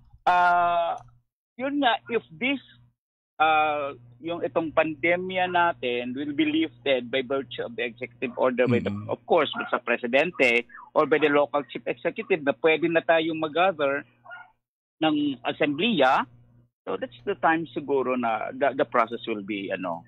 Yun nga, if this yung itong pandemya natin will be lifted by virtue of the executive order by the, of course, sa presidente or by the local chief executive na pwede na tayong mag-gather ng assembleya, so that's the time siguro na the process will be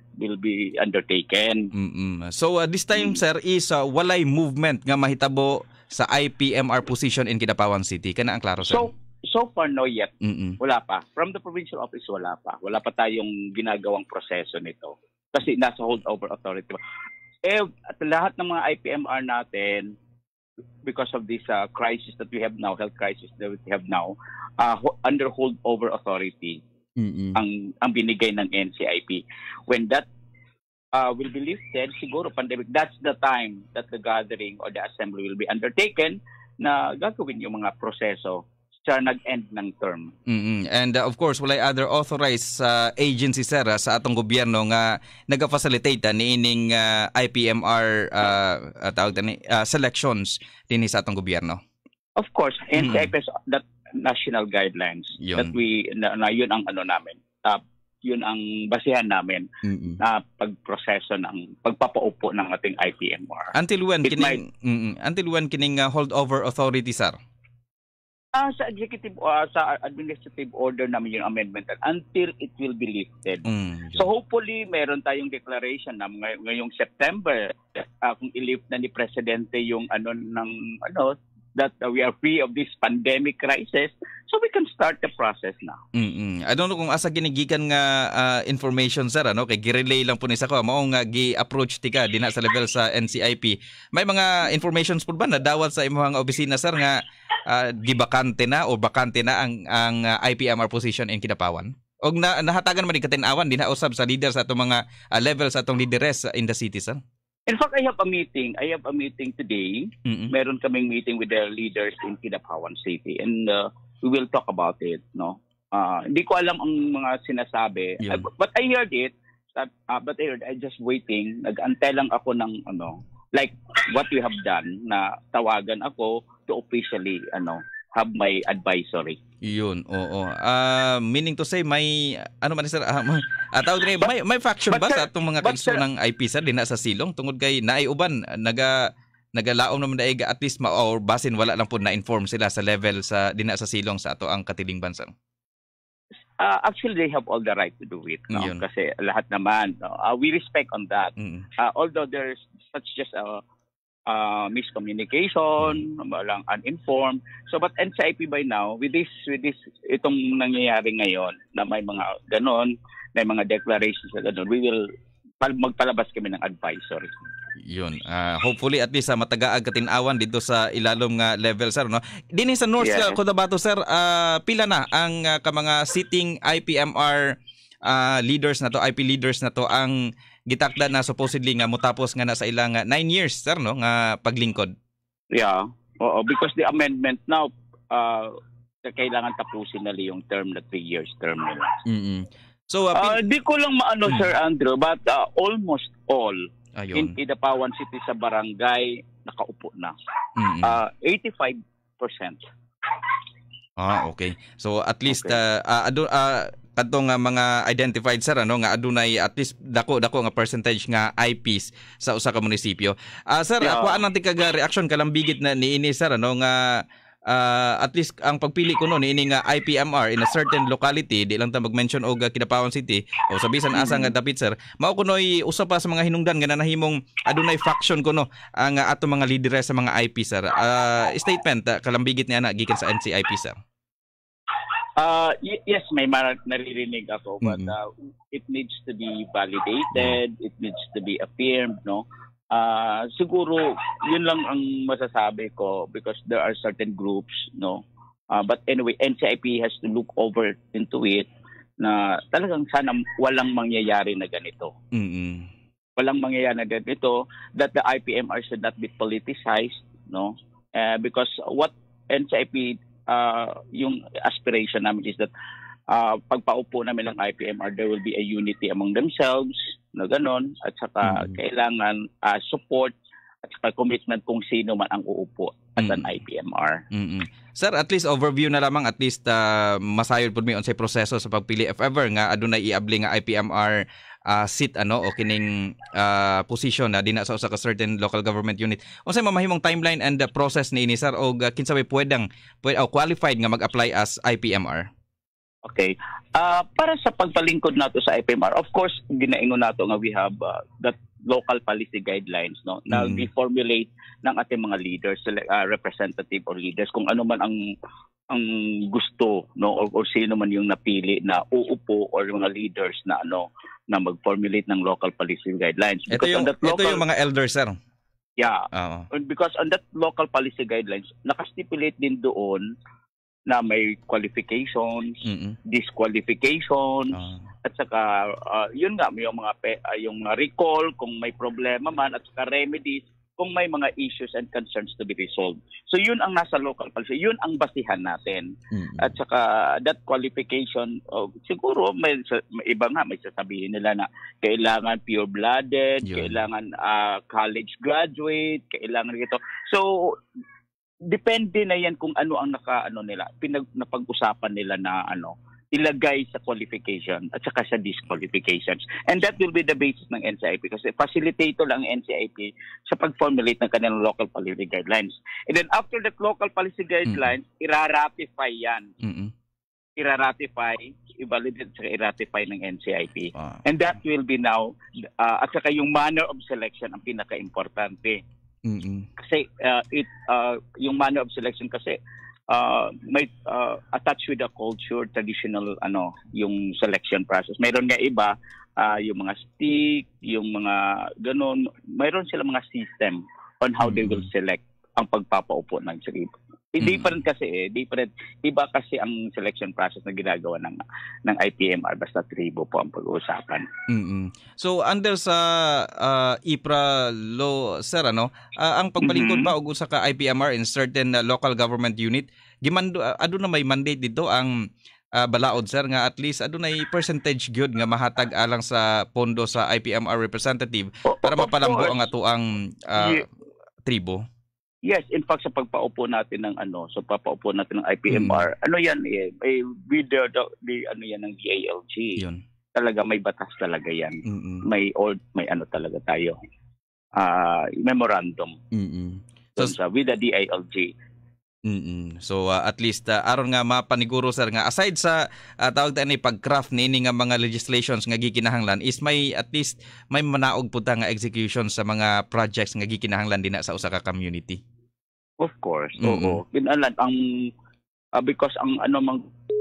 undertaken. So this time sir is walay movement nga mahitabo sa IPMR position in Kidapawan City. Kana ang klaro sir? So far, no yet. Wala pa. From the provincial office, wala pa. Wala pa tayong ginagawang proseso nito. Kasi nasa holdover authority. At lahat ng mga IPMR natin, because of this crisis that we have now, health crisis that we have now, under holdover authority, ang binigay ng NCIP. When that will be lifted, siguro pandemic, that's the time that the gathering or the assembly will be undertaken na gagawin yung mga proseso sa nag-end ng term. And of course, walay other authorized agency sir sa atong gobyerno nga naga-facilitate niining IPMR selections dinhi sa atong gobyerno. Of course, NCIP has that national guidelines that we yun ang namin. Yun ang basihan namin na pagproseso ng pagpapaupo ng ating IPMR. Until when kining holdover authority sir? Sa executive sa administrative order namin yung amendment until it will be lifted. So hopefully meron tayong declaration na ngayong September kung i-lift na ni presidente yung that we are free of this pandemic crisis, so we can start the process now. I don't know kung asa ginigikan nga information sir kay gi-relay lang po ni sa ko mao nga gi-approach tika dinha sa level sa NCIP. May mga informations po ba na dawat sa imong opisina sir nga gibakante na o bakante na ang IPMR position in Kidapawan? Og nahatagan man ni katinawan dinha usab sa leader sa atong mga level sa atong leaderess in the city sir? In fact, I have a meeting today. Meron kaming meeting with the leaders in Kidapawan City and we will talk about it, no? Hindi ko alam ang mga sinasabi. But I heard it. I just waiting. Nag-antay lang ako ng like what we have done na tawagan ako to officially have my advisory. Yun, oo. Meaning to say may man sir, may faction ba sa atong mga kanso ng IP sir dinha sa silong tungod kay naay uban nagalaom naman daig at least or basin wala lang po na inform sila sa level sa dinha sa silong sa ato ang katilingban sir. Actually, they have all the right to do it. No? Kasi lahat naman, we respect on that. Although there's such just miscommunication, walang uninformed. So but NCIP by now with this itong nangyayari ngayon na may mga ganon, may mga declarations na ganon, we will magpalabas kami ng advisory. Yun. Hopefully at least matagaag katinawan dito sa ilalom nga level, sir, no? Dinhi sa North Cotabato, sir, pila na ang mga sitting IPMR leaders na to, IP leaders na to ang gitakda na supposedly nga motapos nga na sa ilang 9 years, sir, no, nga paglingkod. Yeah. Oo, because the amendment now kailangan tapusin na yung term na 3 years term nila. So di ko lang maano, Sir Andrew, but almost all in Idapawan City sa barangay nakaupo na. 85%. Okay. So at least kadtong mga identified, sir, ano, nga adunay at least dako nga percentage nga IPs sa usa ka munisipyo. Sir, ako anang tika reaction kalambigit na niini, sir, ano, nga at least ang pagpili ko no niini nga IPMR in a certain locality, di lang ta mag-mention og Kidapawan City o sa bisan asa nga dapit, sir, mao kunoy usa pa sa mga hinungdan nga nahimong adunay faction kuno ang ato mga lideres sa mga IP, sir. Statement kalambigit niya na gikan sa NCIP, sir. Yes, may naririnig ako, but it needs to be validated, it needs to be affirmed, no? Siguro yun lang ang masasabi ko because there are certain groups, no? But anyway, NCIP has to look over into it na talagang sana walang mangyayari na ganito. Walang mangyayari na ganito, that the IPMR should not be politicized, no? Because what NCIP yung aspiration namin is that pagpaupo namin ng IPMR, there will be a unity among themselves na ganon, at saka kailangan support at saka commitment kung sino man ang uupo as an IPMR. Sir, at least overview na lamang, at least masayod po mi unsay proseso sa pagpili if ever nga adunay iabli nga IPMR seat, ano, o kining position na dina sa usa ka certain local government unit. Unsay mamahimong timeline and the process niini, sir, o kinsa may pwedeng qualified nga mag-apply as IPMR? Okay. Para sa pagpalingkod nato sa IPMR, of course, ginaingon nato nga we have that local policy guidelines, no, na i-formulate ng ating mga leaders, representative or leaders, kung ano man ang gusto, no, or sino man yung napili na uupo or mga leaders na ano na mag-formulate ng local policy guidelines. Ito yung mga elders, sir. Yeah. Because on that local policy guidelines, nakastipulate din doon na may qualifications, disqualifications, at saka yun nga, yung mga recall kung may problema man, at saka remedies kung may mga issues and concerns to be resolved. So yun ang nasa local policy, yun ang basihan natin. At saka that qualification, siguro may iba nga, may sasabihin nila na kailangan pure-blooded, kailangan college graduate, kailangan ito. So depende na yan kung ano ang napag-usapan nila na ilagay sa qualification at saka sa disqualifications. And that will be the basis ng NCIP kasi facilitator lang ang NCIP sa pag-formulate ng kanilang local policy guidelines. And then after that local policy guidelines, iraratify yan. Iraratify, i-validate at i-ratify ng NCIP. And that will be now, at saka yung manner of selection ang pinaka-importante. Kasi yung manner of selection kasi may attached with the culture, traditional yung selection process. Mayroon nga iba yung mga stick, yung mga ganon. Mayroon sila mga system on how they will select ang pagpapaupo ng tribo. Different kasi iba kasi ang selection process na ginagawa ng IPMR, basta tribo po ang pag-uusapan. So under sa IPRA law, sir, ang pagbalingkod ba og usa ka IPMR in certain local government unit, aduna may mandate dito ang balaod, sir, nga at least adunay percentage gyud nga mahatag alang sa pondo sa IPMR representative para mapalambo ang atuang tribo. Yes, in fact sa pagpaupo natin ng papaupo natin ng IPMR, yan with the yan ng DILG. Yun. Talaga may batas talaga yan. May talaga tayo. Memorandum. So with the DILG. So at least aron nga mapaniguro sir nga aside sa tawag ta ni pag-craft nini nga mga legislations nga gikinahanglan is may at least may manaog pud nga execution sa mga projects nga gikinahanglan dinha sa usa ka community. Of course. Oo. Kinalan ang because ang ano mang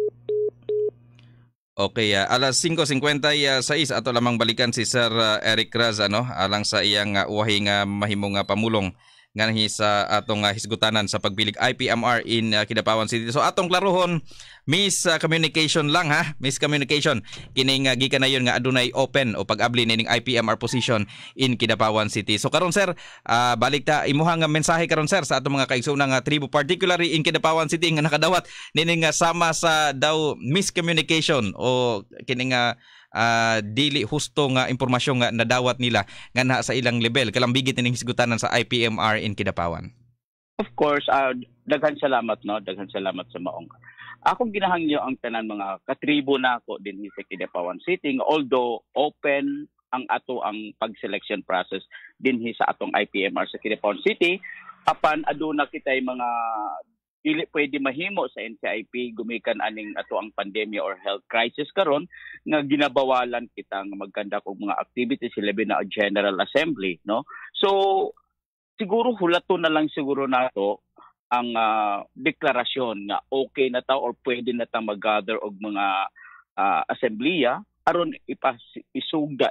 Okay, alas 5:56 ato lamang balikan si Sir Eric Raz alang sa iyang uwahi nga mahimong pamulong nganahi sa atong hisgutanan sa pagbilig IPMR in Kidapawan City. So atong klarohon miscommunication lang ha, miscommunication kining gikan na yon nga adunay open o pag-abli ning IPMR position in Kidapawan City. So karon sir, balik ta imuha nga mensahe karon sir sa atong mga kaigsuonang tribo particularly in Kidapawan City nga nakadawat nining sama sa daw miscommunication o kining dili husto nga impormasyon nga nadawat nila nga na sa ilang level kalambigit ning hisgutanan sa IPMR in Kidapawan. Of course, daghan salamat daghan salamat sa maong. Akong ginahangyo ang tanan mga katribo nako din sa Kidapawan City, although open ang ato ang pag-selection process din sa atong IPMR sa Kidapawan City, apan aduna kitay mga dili pwede mahimo sa NCIP gumikan aning ato ang pandemya or health crisis karon nga ginabawalan kita nga magkandak og mga activities labi na General Assembly, no? So siguro hulaton na lang siguro nato ang deklarasyon nga okay na ta or pwede na ta mag-gather og mga assembleya aron ipasiugda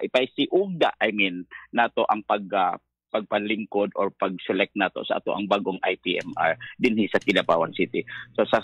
nato ang pagpalingkod or pag-select nato sa ato ang bagong IPMR dinhi sa Kidapawan City. So sa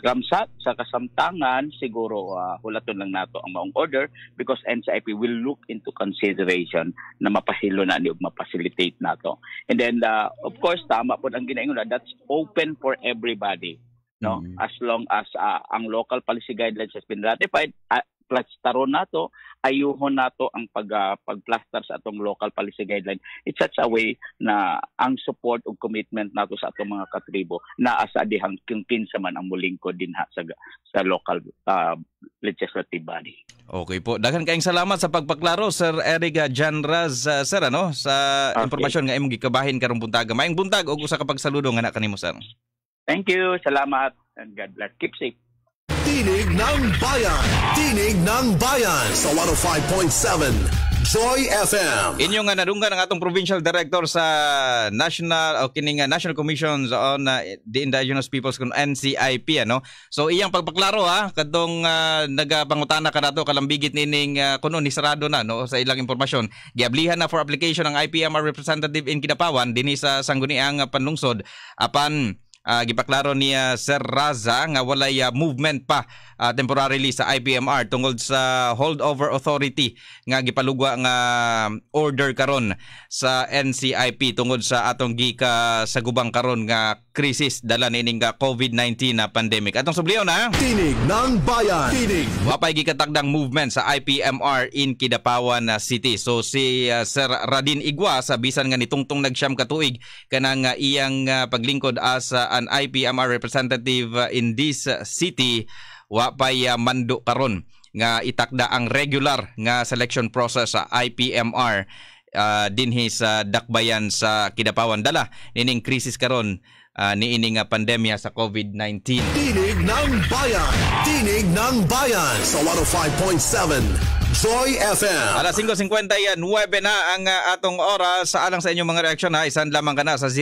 kasamtangan siguro hulaton lang nato ang maong order because NCIP will look into consideration na mapahilo na ni ug mapacilitate nato. And then of course tama pod ang ginaingon that's open for everybody, no? As long as ang local policy guidelines has been ratified, plastaron nato, ayuhon nato ang pagplaster sa atong local policy guideline. It's such a way na ang support ug commitment nato sa atong mga katribo naa sa dihang kinsa man ang mulingkod dinha sa local legislative body. Okay po. Daghan kayong salamat sa pagpaklaro Sir Eric Janraz sir sa impormasyon nga imong gikabahin karong buntaga. Maayong buntag og usa ka pagsaludo nga na kanimo sir. Thank you. Salamat and God bless. Keep safe. Tinig ng Bayan. Tinig ng Bayan sa 105.7 Joy FM. Inyong nga nadunggan ang atong provincial director sa National Commissions on the Indigenous Peoples kung NCIP So iyang pagpaklaro kadtong nagapangutana kanato kalambigit nining kuno ni sarado na sa ilang impormasyon. Giablihan na for application ang IPMR representative in Kidapawan dinhi sa sangguniang panlungsod apan gipaklaro niya Sir Raza nga walay movement pa temporarily sa IPMR tungod sa holdover authority nga gipalugwa nga order karon sa NCIP tungod sa atong gika sa gubang karon nga krisis dala nining COVID-19 na pandemic. Atong subliyon Tinig ng Bayan. Tinig. Wapay gikatagdang movement sa IPMR in Kidapawan City. So si Sir Radin Igwa sa bisan nga nitungtong nagsyam ka tuig kanang iyang paglingkod as an IPMR representative in this city wapay mando karon nga itakda ang regular nga selection process sa IPMR dinhi sa dakbayan sa Kidapawan dala nining krisis karon niining pandemya sa COVID-19. Tinig ng Bayan. Tinig ng Bayan sa 105.7 Joy FM. Alas 5:59 na ang atong oras. Sa alang sa inyong mga reaksyon isan lamang ka na sa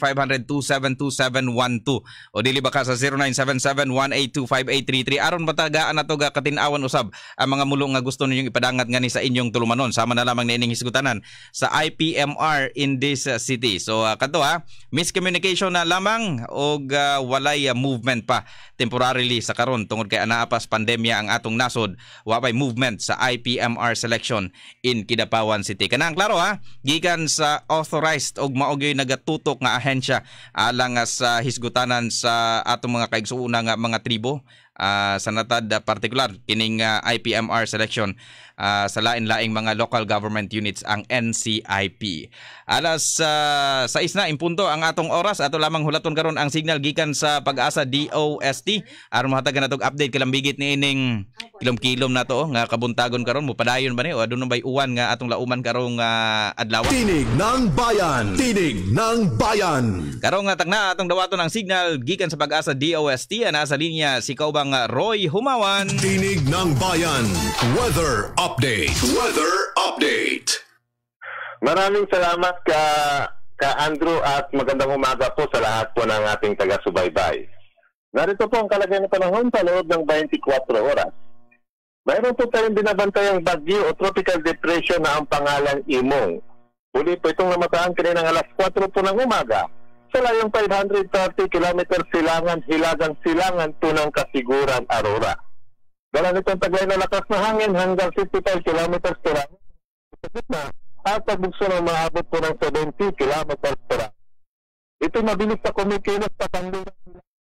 0950-272712 o dili ba ka sa 0977-182-5833 aron matagaan nato katinawan usab ang mga mulong nga gusto ninyong ipadangat ngani sa inyong tulumanon sama na lamang niining hisgutanan sa IPMR in this city. So kadto miscommunication na lamang og walay movement pa temporarily sa karon tungod kay anaapas pandemya ang atong nasod wa pay movement sa IPMR selection in Kidapawan City. Kanang klaro gikan sa authorized og mao'y nagatutok nga ahensya alang sa hisgutanan sa atong mga kaigsuuna nga mga tribo sa natad particular kining IPMR selection sa lain-laing mga local government units ang NCIP. Alas 6 na impunto ang atong oras, ato lamang hulaton karon ang signal gikan sa Pag-asa DOST aron mahatagan natog update kalambigit ni ining kilom-kilom na to nga kabuntagon karon mo padayon ba ni o adun bay uwan nga atong lauman karong adlaw. Tinig ng Bayan. Tinig ng Bayan. Karong tagna atong dawaton ang signal gikan sa Pag-asa DOST ana sa linya si kaubang Roy Humawan. Tinig ng Bayan. Weather update. Weather update. Maraming salamat ka Andrew at magandang umaga po sa lahat po ng ating taga-subaybay. Narito po ang kalagayan ng panahon sa loob ng 24 oras. Mayroon po tayong binabantayang bagyo o tropical depression na ang pangalan Imong. Huli po itong namataan kaninang alas 4 po ng umaga sa layong 530 km silangan, hilagang silangan po ng Kasiguran, Aurora. Dala nitong taglay na lakas na hangin hanggang 55 km per hour. Sa gitna, at pagbukso ng maabot po ng 70 km per hour. Ito mabilis na kumikilos sa kanluran.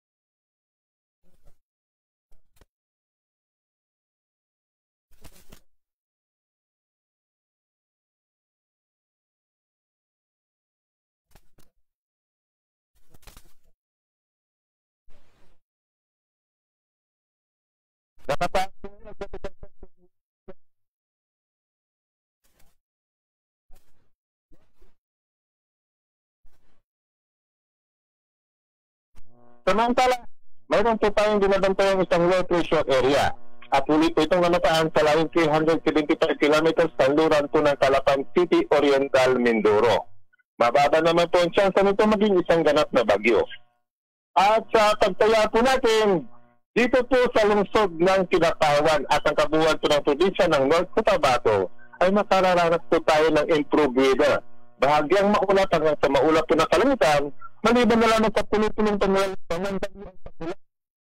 Samantala, mayroon po tayong binabantayang isang low pressure area at huli po itong namataan sa layong 375 km kanluran po ng Calapan City, Oriental, Mindoro. Mababa naman po ang chance nito maging isang ganap na bagyo. At sa pagtaya po natin, dito po sa lungsod ng Kinatawan at ang kabuuan po ng probinsya ng North Cotabato ay makararanas po tayo ng improved weather. Bahagyang maulap hanggang sa maulap po na kalangitan, maliban na lamang sa puno-punong pangalan ng bagyo ang pakulat.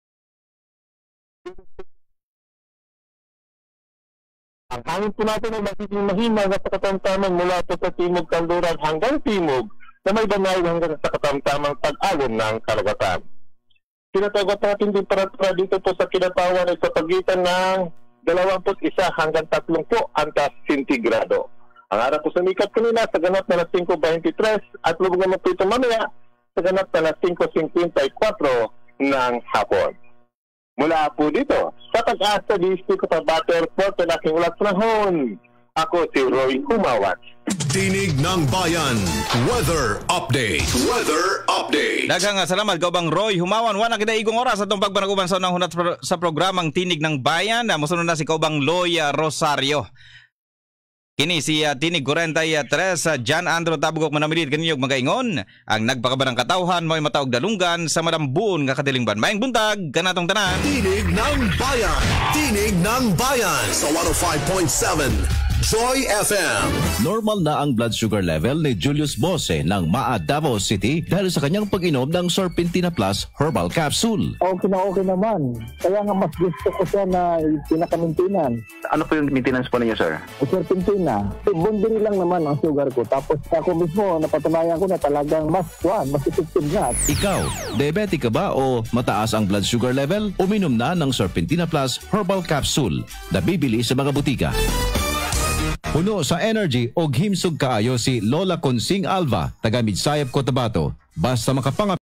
Ang hangin po natin ay magiging mahina na sa katamtamang mula po sa timog kanluran hanggang timog na may banay hanggang sa katamtamang pag-alon ng karagatan. Tinatagot natin din temperatura dito po sa Kinatawan ay sa pagitan ng 21 hanggang 30 antas sentigrado. Ang araw po sumikat kanina sa ganap na alas 5:23 at lubog naman po ito mamaya sa ganap na alas 5:54 ng hapon. Mula po dito sa Pag-asa District Cotabato Airport na aking ulat panahon, ako si Roy Humawan. Tinig ng Bayan. Weather update. Weather update. Daghang salamat kaubang Roy Humawan. Wa na kita igong oras atong pagpanaguban sa unang hunat sa programang Tinig ng Bayan. Mosunod na si kaubang Loy Rosario. Kini si Tinig 43 John Andrew Tabugok manamilit kaniyog magaingon ang nagpakabarang katawhan mo'y mataog dalunggan sa madambuon nga kadilingban. Maayong buntag kanatong tanan. Tinig ng Bayan. Tinig ng Bayan sa 105.7 Joy FM. Normal na ang blood sugar level ni Julius Bose ng Maa Davao City dahil sa kanyang pag-inom ng Serpentina Plus Herbal Capsule. Okay naman. Kaya nga mas gusto ko siya na pinaka-maintenance. Ano po yung maintenance po ninyo, sir? Serpentina. Bundiri lang naman ang sugar ko. Tapos ako mismo, napatunayan ko na talagang mas effective na. Ikaw, diabetic ka ba o mataas ang blood sugar level? Uminom na ng Serpentina Plus Herbal Capsule na bibili sa mga butika. Puno sa energy o himsog kaayo si Lola Consing Alva, taga Midsayap, Cotabato. Basta makapangap